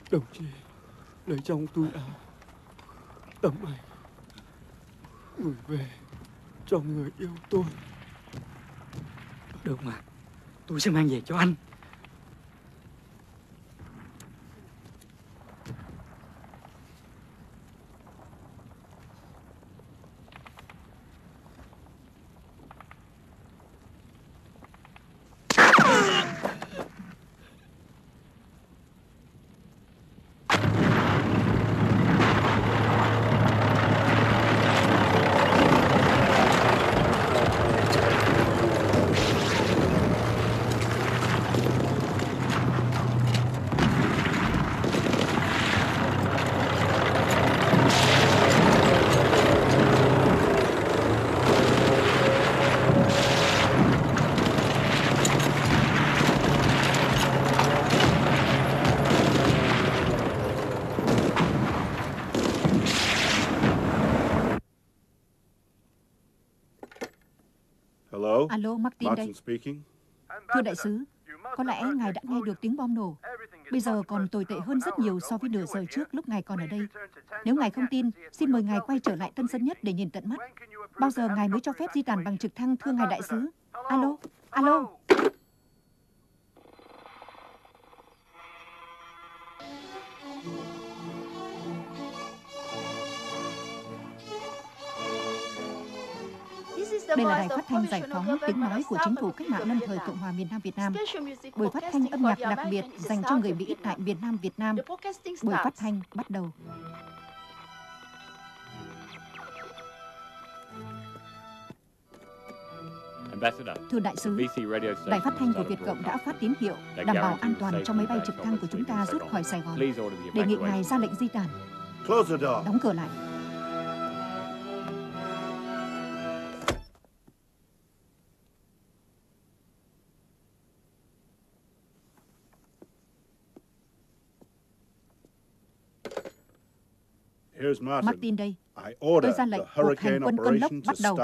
Đồng chí lấy trong túi áo tấm ảnh gửi về cho người yêu tôi. Được mà, tôi sẽ mang về cho anh. Alo, Martin đây. Martin speaking. Thưa đại sứ, có lẽ ngài đã nghe được tiếng bom nổ. Bây giờ còn tồi tệ hơn rất nhiều so với nửa giờ trước lúc ngài còn ở đây. Nếu ngài không tin, xin mời ngài quay trở lại Tân Sơn Nhất để nhìn tận mắt. Bao giờ ngài mới cho phép di tản bằng trực thăng, thưa ngài đại sứ? Alo, alo. Đây là đài phát thanh giải phóng tiếng nói của chính phủ cách mạng lâm thời Cộng hòa miền Nam Việt Nam. Buổi phát thanh âm nhạc đặc biệt dành cho người Mỹ tại miền Nam Việt Nam. Buổi phát thanh bắt đầu. Thưa đại sứ, đài phát thanh của Việt Cộng đã phát tín hiệu đảm bảo an toàn cho máy bay trực thăng của chúng ta rút khỏi Sài Gòn. Đề nghị ngài ra lệnh di tản. Đóng cửa lại. Martin đây. Tôi ra lệnh cuộc hành quân Cơn Lốc bắt đầu.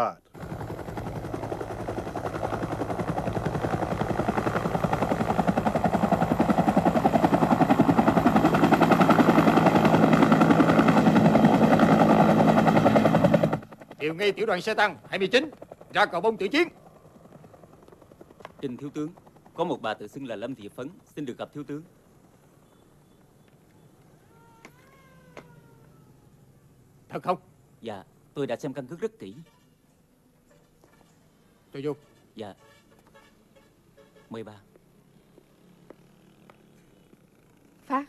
Điều ngay tiểu đoàn xe tăng hai mươi chín ra cầu bông tự chiến. Trình thiếu tướng, có một bà tự xưng là Lâm Thị Phấn xin được gặp thiếu tướng. Thật không? Dạ, tôi đã xem căn cước rất kỹ. Tôi vô. Dạ. Mời bà. Phát.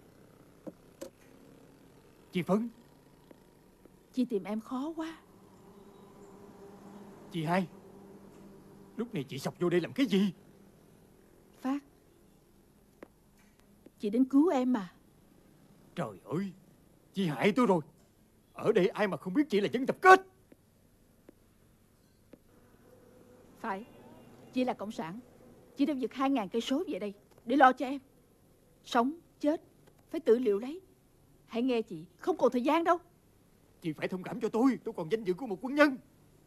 Chị Phấn. Chị tìm em khó quá. Chị hai, lúc này chị sọc vô đây làm cái gì? Phát, chị đến cứu em mà. Trời ơi, chị hại tôi rồi. Ở đây ai mà không biết chị là dân tập kết. Phải, chị là cộng sản. Chị đem vượt hai ngàn cây số về đây để lo cho em. Sống, chết, phải tự liệu lấy. Hãy nghe chị, không còn thời gian đâu. Chị phải thông cảm cho tôi, tôi còn danh dự của một quân nhân.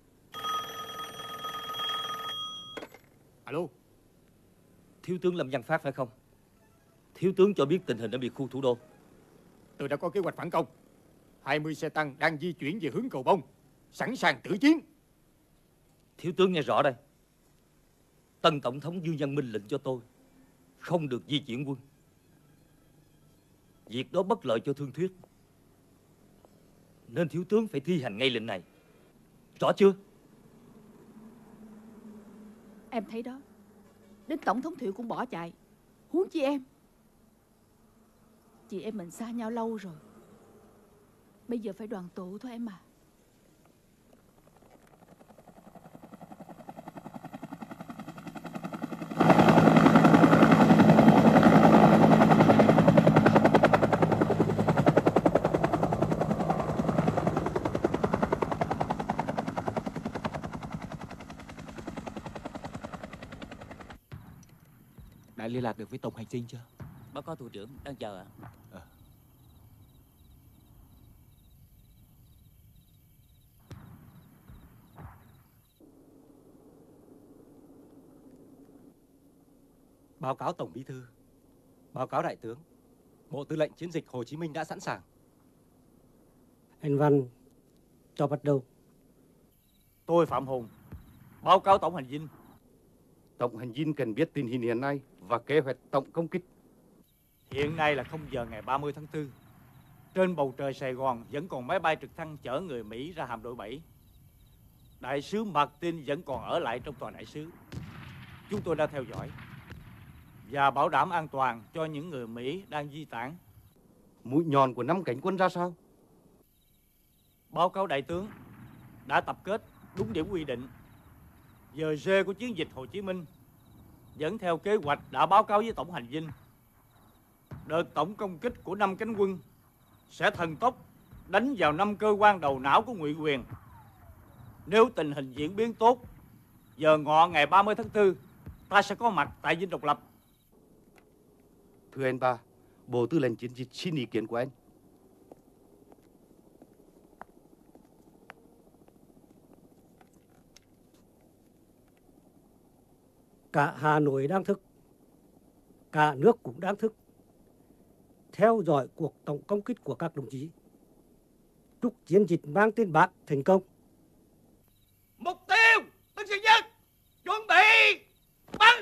Alo. Thiếu tướng Lâm Văn Phát phải không? Thiếu tướng cho biết tình hình ở biệt khu thủ đô. Tôi đã có kế hoạch phản công. hai mươi xe tăng đang di chuyển về hướng cầu bông, sẵn sàng tử chiến. Thiếu tướng nghe rõ đây. Tân Tổng thống Dương Văn Minh lệnh cho tôi không được di chuyển quân. Việc đó bất lợi cho Thương Thuyết, nên thiếu tướng phải thi hành ngay lệnh này. Rõ chưa? Em thấy đó, đến Tổng thống Thiệu cũng bỏ chạy, huống chi em. Chị em mình xa nhau lâu rồi, bây giờ phải đoàn tụ thôi em à. Đã liên lạc được với tổng hành dinh chưa? Báo cáo thủ trưởng, đang chờ ạ. À. Báo cáo Tổng Bí thư. Báo cáo Đại tướng. Bộ Tư lệnh Chiến dịch Hồ Chí Minh đã sẵn sàng. Anh Văn, cho bắt đầu. Tôi Phạm Hùng, báo cáo Tổng hành dinh. Tổng hành dinh cần biết tình hình hiện nay và kế hoạch tổng công kích. Hiện nay là không giờ ngày ba mươi tháng tư. Trên bầu trời Sài Gòn vẫn còn máy bay trực thăng chở người Mỹ ra hạm đội bảy. Đại sứ Martin vẫn còn ở lại trong tòa đại sứ. Chúng tôi đang theo dõi và bảo đảm an toàn cho những người Mỹ đang di tản. Mũi nhọn của năm cánh quân ra sao? Báo cáo đại tướng, đã tập kết đúng điểm quy định. Giờ rê của chiến dịch Hồ Chí Minh vẫn theo kế hoạch đã báo cáo với Tổng hành dinh. Đợt tổng công kích của năm cánh quân sẽ thần tốc đánh vào năm cơ quan đầu não của Ngụy Quyền. Nếu tình hình diễn biến tốt, giờ ngọ ngày ba mươi tháng tư, ta sẽ có mặt tại Dinh Độc Lập. Thưa anh ba, Bộ Tư lệnh Chiến dịch xin ý kiến của anh. Cả Hà Nội đang thức, cả nước cũng đang thức, theo dõi cuộc tổng công kích của các đồng chí. Chúc chiến dịch mang tên Bác thành công. Mục tiêu, Tân Sơn Nhất, chuẩn bị, bắn!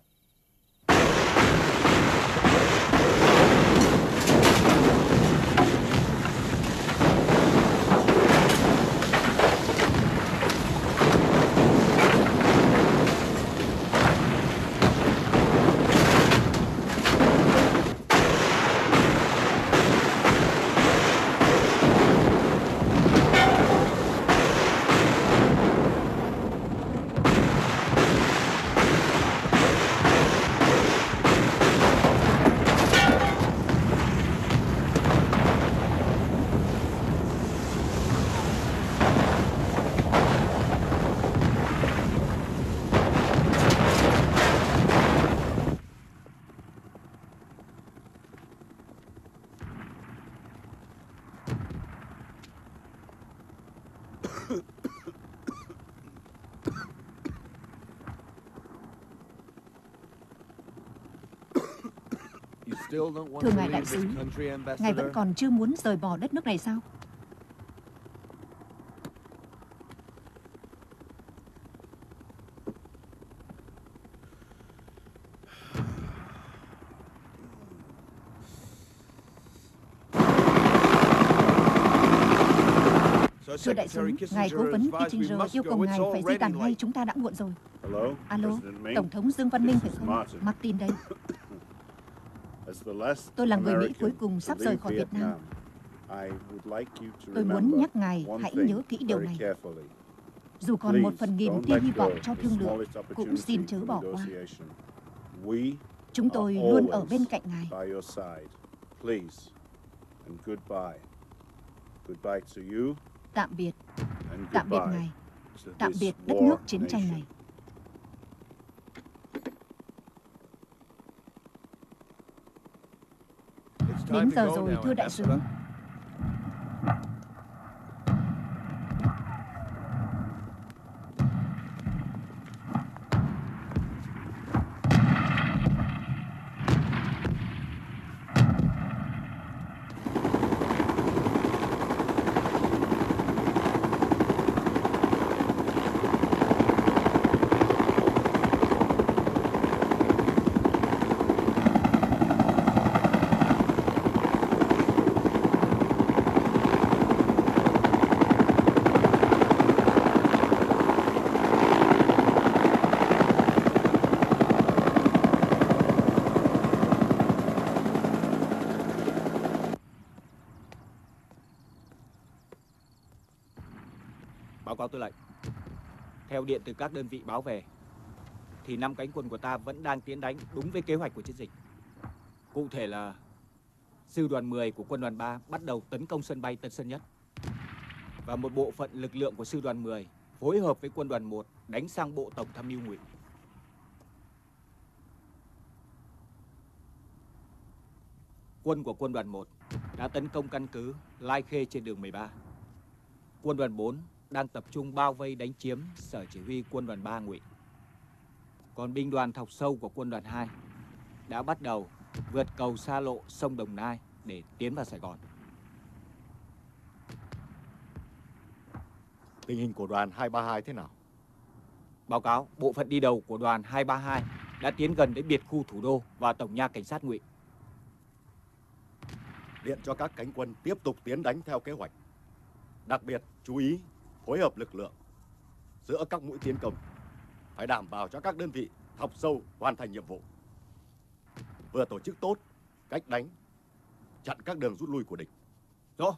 Thưa ngài đại sứ, ngài vẫn còn chưa muốn rời bỏ đất nước này sao? Thưa đại sứ, ngài cố vấn Kissinger yêu cầu ngài phải di tản ngay, chúng ta đã muộn rồi. Alo, Tổng thống Dương Văn Minh phải không? Martin đây. Tôi là người Mỹ cuối cùng sắp rời khỏi Việt Nam. Tôi muốn nhắc ngài hãy nhớ kỹ điều này. Dù còn một phần nghìn tia hy vọng cho thương lượng, cũng xin chớ bỏ qua. Chúng tôi luôn ở bên cạnh ngài. Tạm biệt. Tạm biệt ngài. Tạm biệt đất nước chiến tranh này. Đến giờ rồi, thưa đại sứ. Báo cáo tư lệnh, theo điện từ các đơn vị báo về, thì năm cánh quân của ta vẫn đang tiến đánh đúng với kế hoạch của chiến dịch. Cụ thể là sư đoàn mười của quân đoàn ba bắt đầu tấn công sân bay Tân Sơn Nhất, và một bộ phận lực lượng của sư đoàn mười phối hợp với quân đoàn một đánh sang bộ tổng tham mưu Ngụy. Quân của quân đoàn một đã tấn công căn cứ Lai Khê trên đường mười ba. Quân đoàn bốn đang tập trung bao vây đánh chiếm sở chỉ huy quân đoàn ba Ngụy. Còn binh đoàn thọc sâu của quân đoàn hai đã bắt đầu vượt cầu xa lộ sông Đồng Nai để tiến vào Sài Gòn. Tình hình của đoàn hai ba hai thế nào? Báo cáo, bộ phận đi đầu của đoàn hai ba hai đã tiến gần đến biệt khu thủ đô và tổng nha cảnh sát Ngụy. Điện cho các cánh quân tiếp tục tiến đánh theo kế hoạch. Đặc biệt chú ý phối hợp lực lượng giữa các mũi tiến công, phải đảm bảo cho các đơn vị thọc sâu hoàn thành nhiệm vụ. Vừa tổ chức tốt cách đánh, chặn các đường rút lui của địch. Rõ.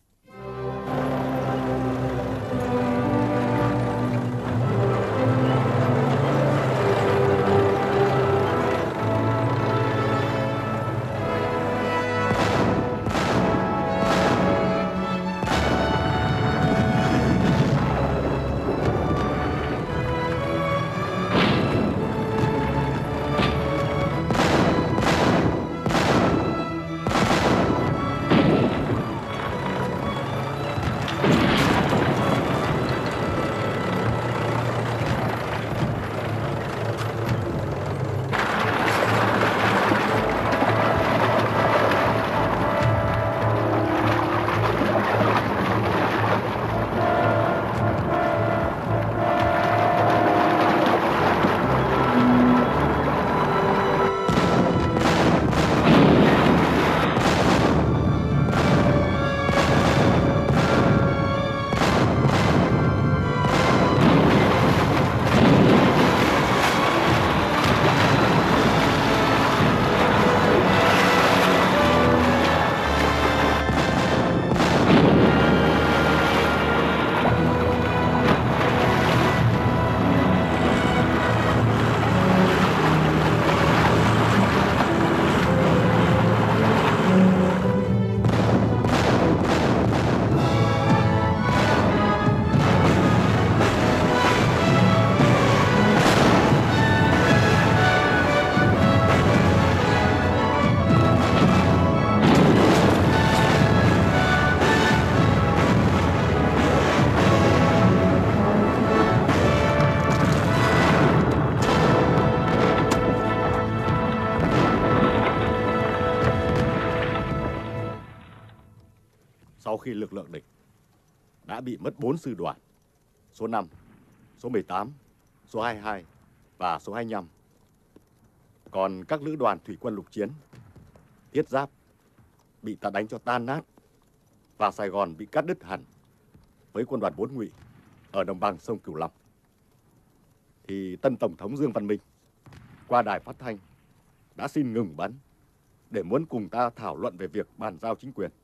Sau khi lực lượng địch đã bị mất bốn sư đoàn, số năm, số mười tám, số hai mươi hai và số hai mươi lăm. Còn các lữ đoàn thủy quân lục chiến, thiết giáp bị ta đánh cho tan nát và Sài Gòn bị cắt đứt hẳn với quân đoàn bốn Ngụy ở đồng bằng sông Cửu Long. Thì tân Tổng thống Dương Văn Minh qua đài phát thanh đã xin ngừng bắn để muốn cùng ta thảo luận về việc bàn giao chính quyền.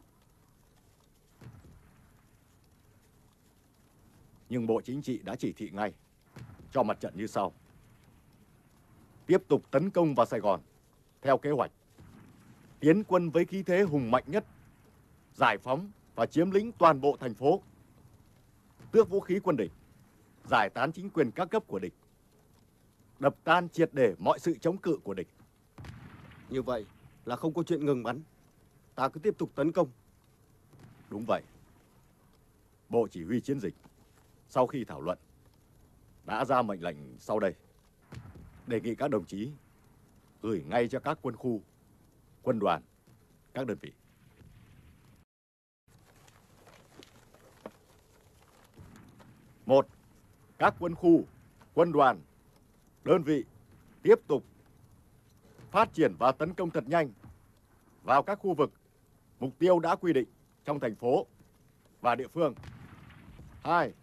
Nhưng Bộ Chính trị đã chỉ thị ngay cho mặt trận như sau: tiếp tục tấn công vào Sài Gòn theo kế hoạch, tiến quân với khí thế hùng mạnh nhất, giải phóng và chiếm lĩnh toàn bộ thành phố, tước vũ khí quân địch, giải tán chính quyền các cấp của địch, đập tan triệt để mọi sự chống cự của địch. Như vậy là không có chuyện ngừng bắn, ta cứ tiếp tục tấn công. Đúng vậy. Bộ Chỉ huy Chiến dịch sau khi thảo luận đã ra mệnh lệnh sau đây: đề nghị các đồng chí gửi ngay cho các quân khu, quân đoàn, các đơn vị. Một, các quân khu, quân đoàn, đơn vị tiếp tục phát triển và tấn công thật nhanh vào các khu vực, mục tiêu đã quy định trong thành phố và địa phương. Hai,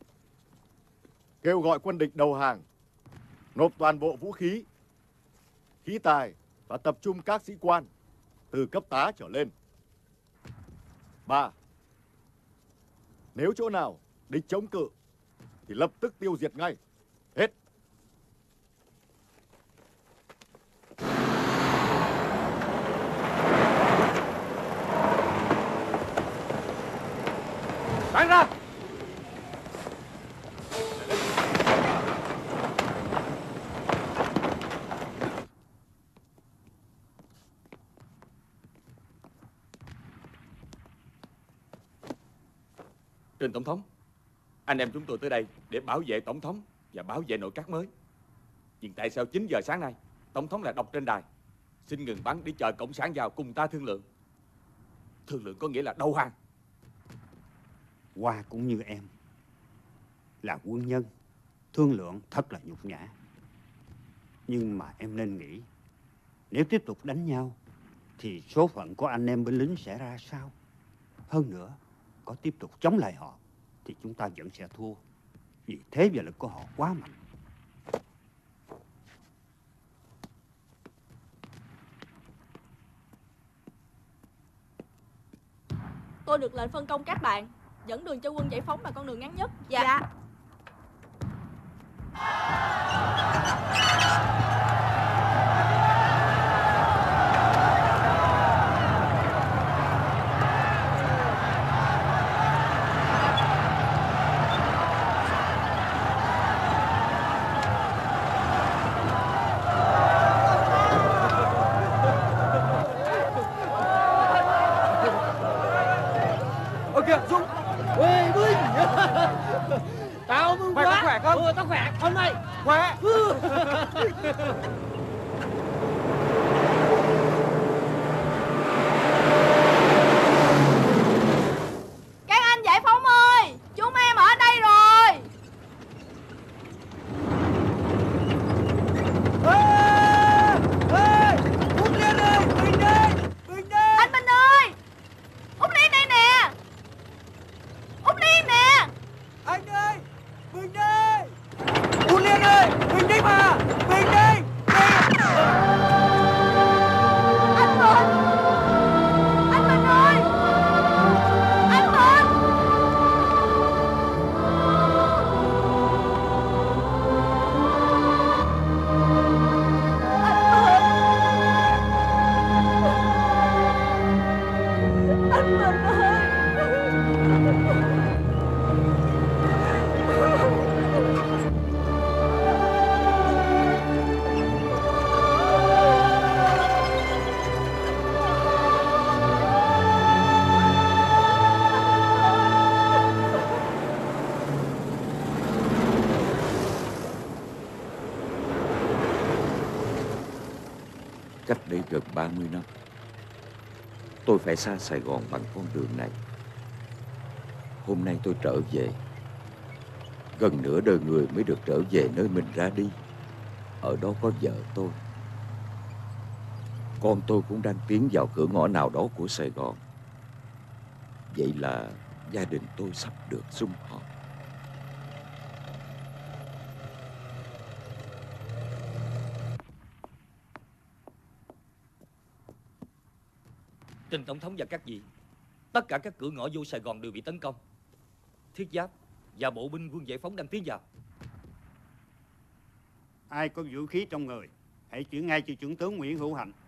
kêu gọi quân địch đầu hàng, nộp toàn bộ vũ khí, khí tài và tập trung các sĩ quan từ cấp tá trở lên. Ba, nếu chỗ nào địch chống cự thì lập tức tiêu diệt ngay. Hết. Bắn ra! Trình Tổng thống, anh em chúng tôi tới đây để bảo vệ Tổng thống và bảo vệ nội các mới. Nhưng tại sao chín giờ sáng nay Tổng thống lại đọc trên đài Xin ngừng bắn để chờ cộng sản vào cùng ta thương lượng. Thương lượng có nghĩa là đầu hàng. Hoa cũng như em là quân nhân, thương lượng thật là nhục nhã. Nhưng mà em nên nghĩ, nếu tiếp tục đánh nhau thì số phận của anh em binh lính sẽ ra sao? Hơn nữa, có tiếp tục chống lại họ thì chúng ta vẫn sẽ thua, vì thế và lực của họ quá mạnh. Tôi được lệnh phân công các bạn dẫn đường cho quân giải phóng bằng con đường ngắn nhất. Dạ, dạ. Tao mừng Khỏe quá. khỏe không? Ừ, tao khỏe. Còn mày? Khỏe. Các anh giải phóng ơi, chúng em ở đây rồi. Út Liên ơi, Bình đây, Bình đây. Anh Bình ơi, Út Liên đây nè. Út Liên nè. Anh ơi, Bình đây. Út Liên ơi, Bình đây mà, Bình đây. Anh Bình, anh Bình ơi, anh Bình. Anh Bình ơi. Cách đây gần ba mươi năm, tôi phải xa Sài Gòn bằng con đường này. Hôm nay tôi trở về. Gần nửa đời người mới được trở về nơi mình ra đi. Ở đó có vợ tôi. Con tôi cũng đang tiến vào cửa ngõ nào đó của Sài Gòn. Vậy là gia đình tôi sắp được sum họp. Trình Tổng thống và các vị, tất cả các cửa ngõ vô Sài Gòn đều bị tấn công. Thiết giáp và bộ binh quân giải phóng đang tiến vào. Ai có vũ khí trong người, hãy chuyển ngay cho chuẩn tướng Nguyễn Hữu Hạnh.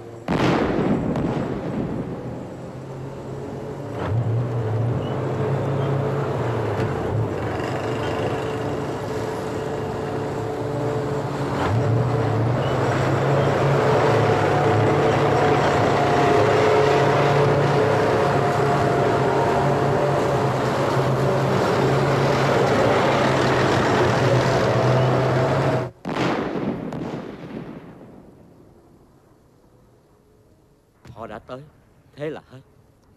Họ đã tới, thế là hết.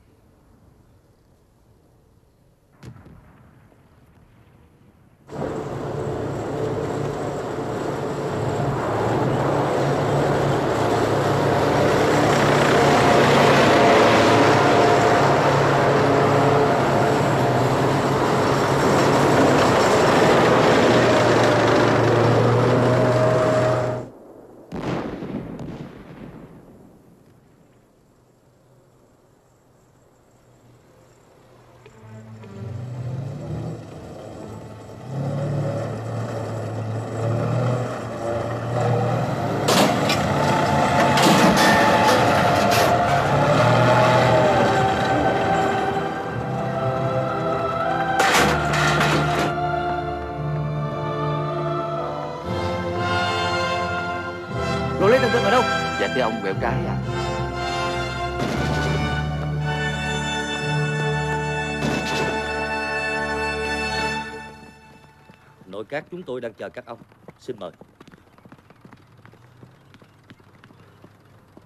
Dạ thưa ông, quẹo trái à. Nội các chúng tôi đang chờ các ông. Xin mời.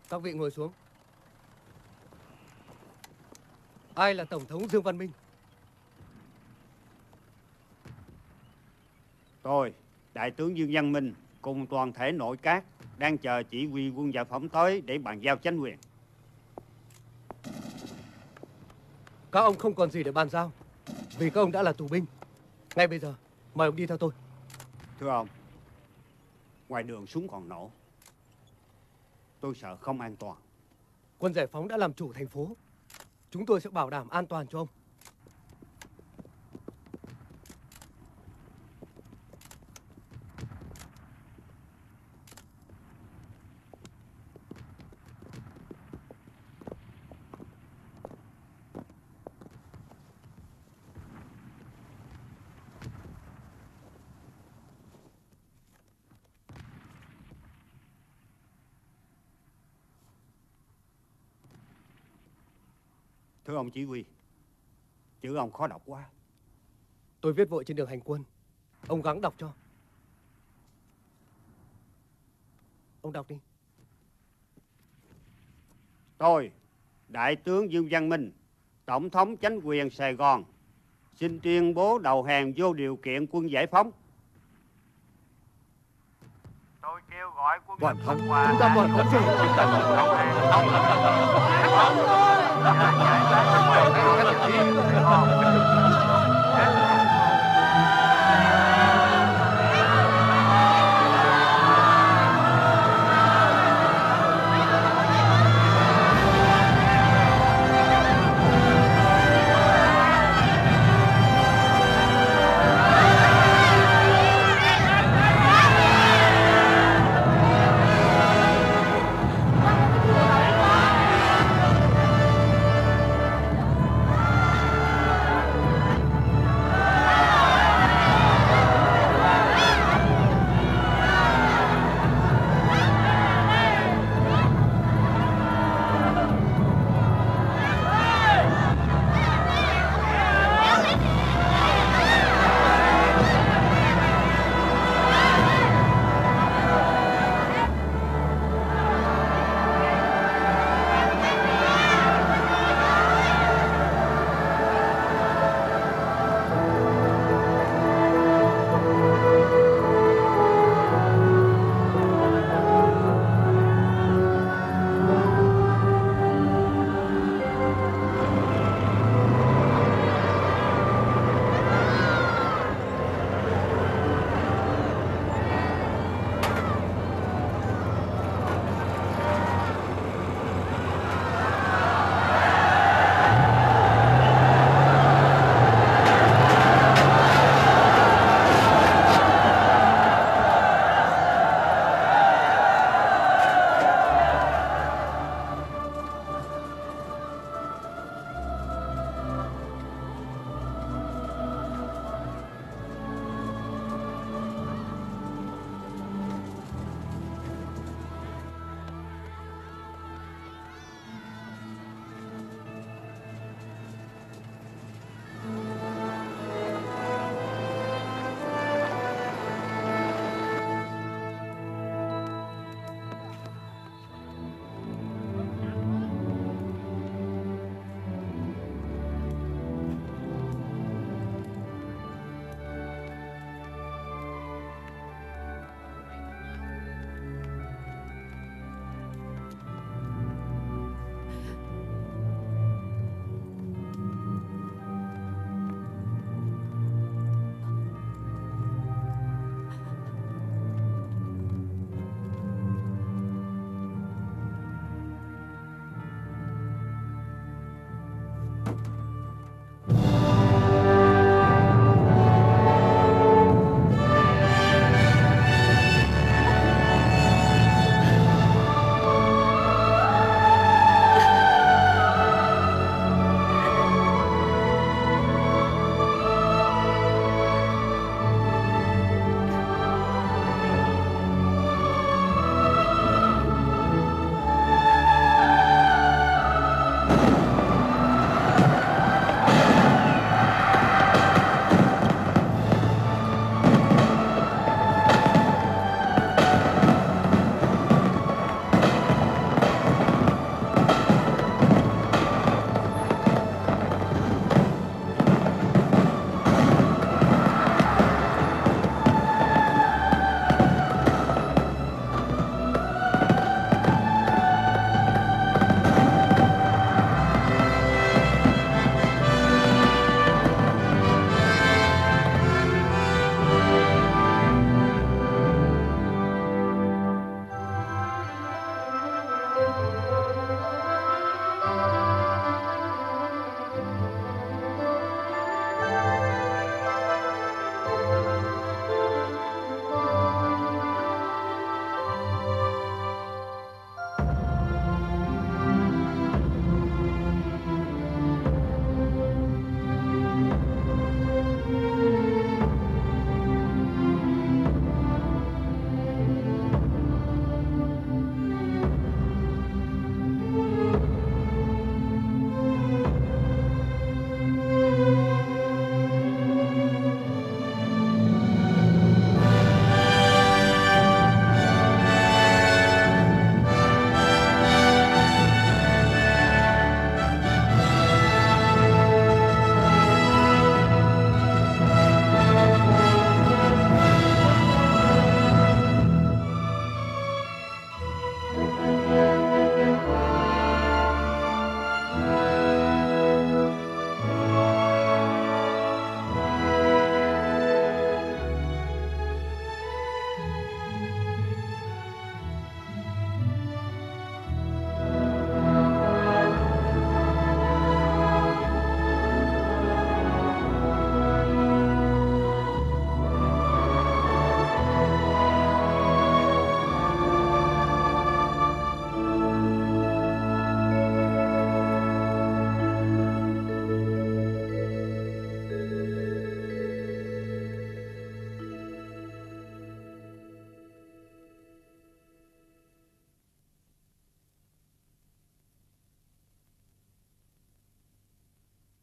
Các vị ngồi xuống. Ai là Tổng thống Dương Văn Minh? Tôi, Đại tướng Dương Văn Minh cùng toàn thể nội các đang chờ chỉ huy quân giải phóng tới để bàn giao chính quyền. Các ông không còn gì để bàn giao, vì các ông đã là tù binh. Ngay bây giờ, mời ông đi theo tôi. Thưa ông, ngoài đường súng còn nổ, tôi sợ không an toàn. Quân giải phóng đã làm chủ thành phố, chúng tôi sẽ bảo đảm an toàn cho ông. Thưa ông chỉ huy, chữ ông khó đọc quá. Tôi viết vội trên đường hành quân, ông gắng đọc cho. Ông đọc đi. Tôi, Đại tướng Dương Văn Minh, Tổng thống chính quyền Sài Gòn, xin tuyên bố đầu hàng vô điều kiện quân giải phóng. Tôi kêu gọi quân toàn thắng. Chúng ta toàn thắng rồi. Chúng ta toàn thắng.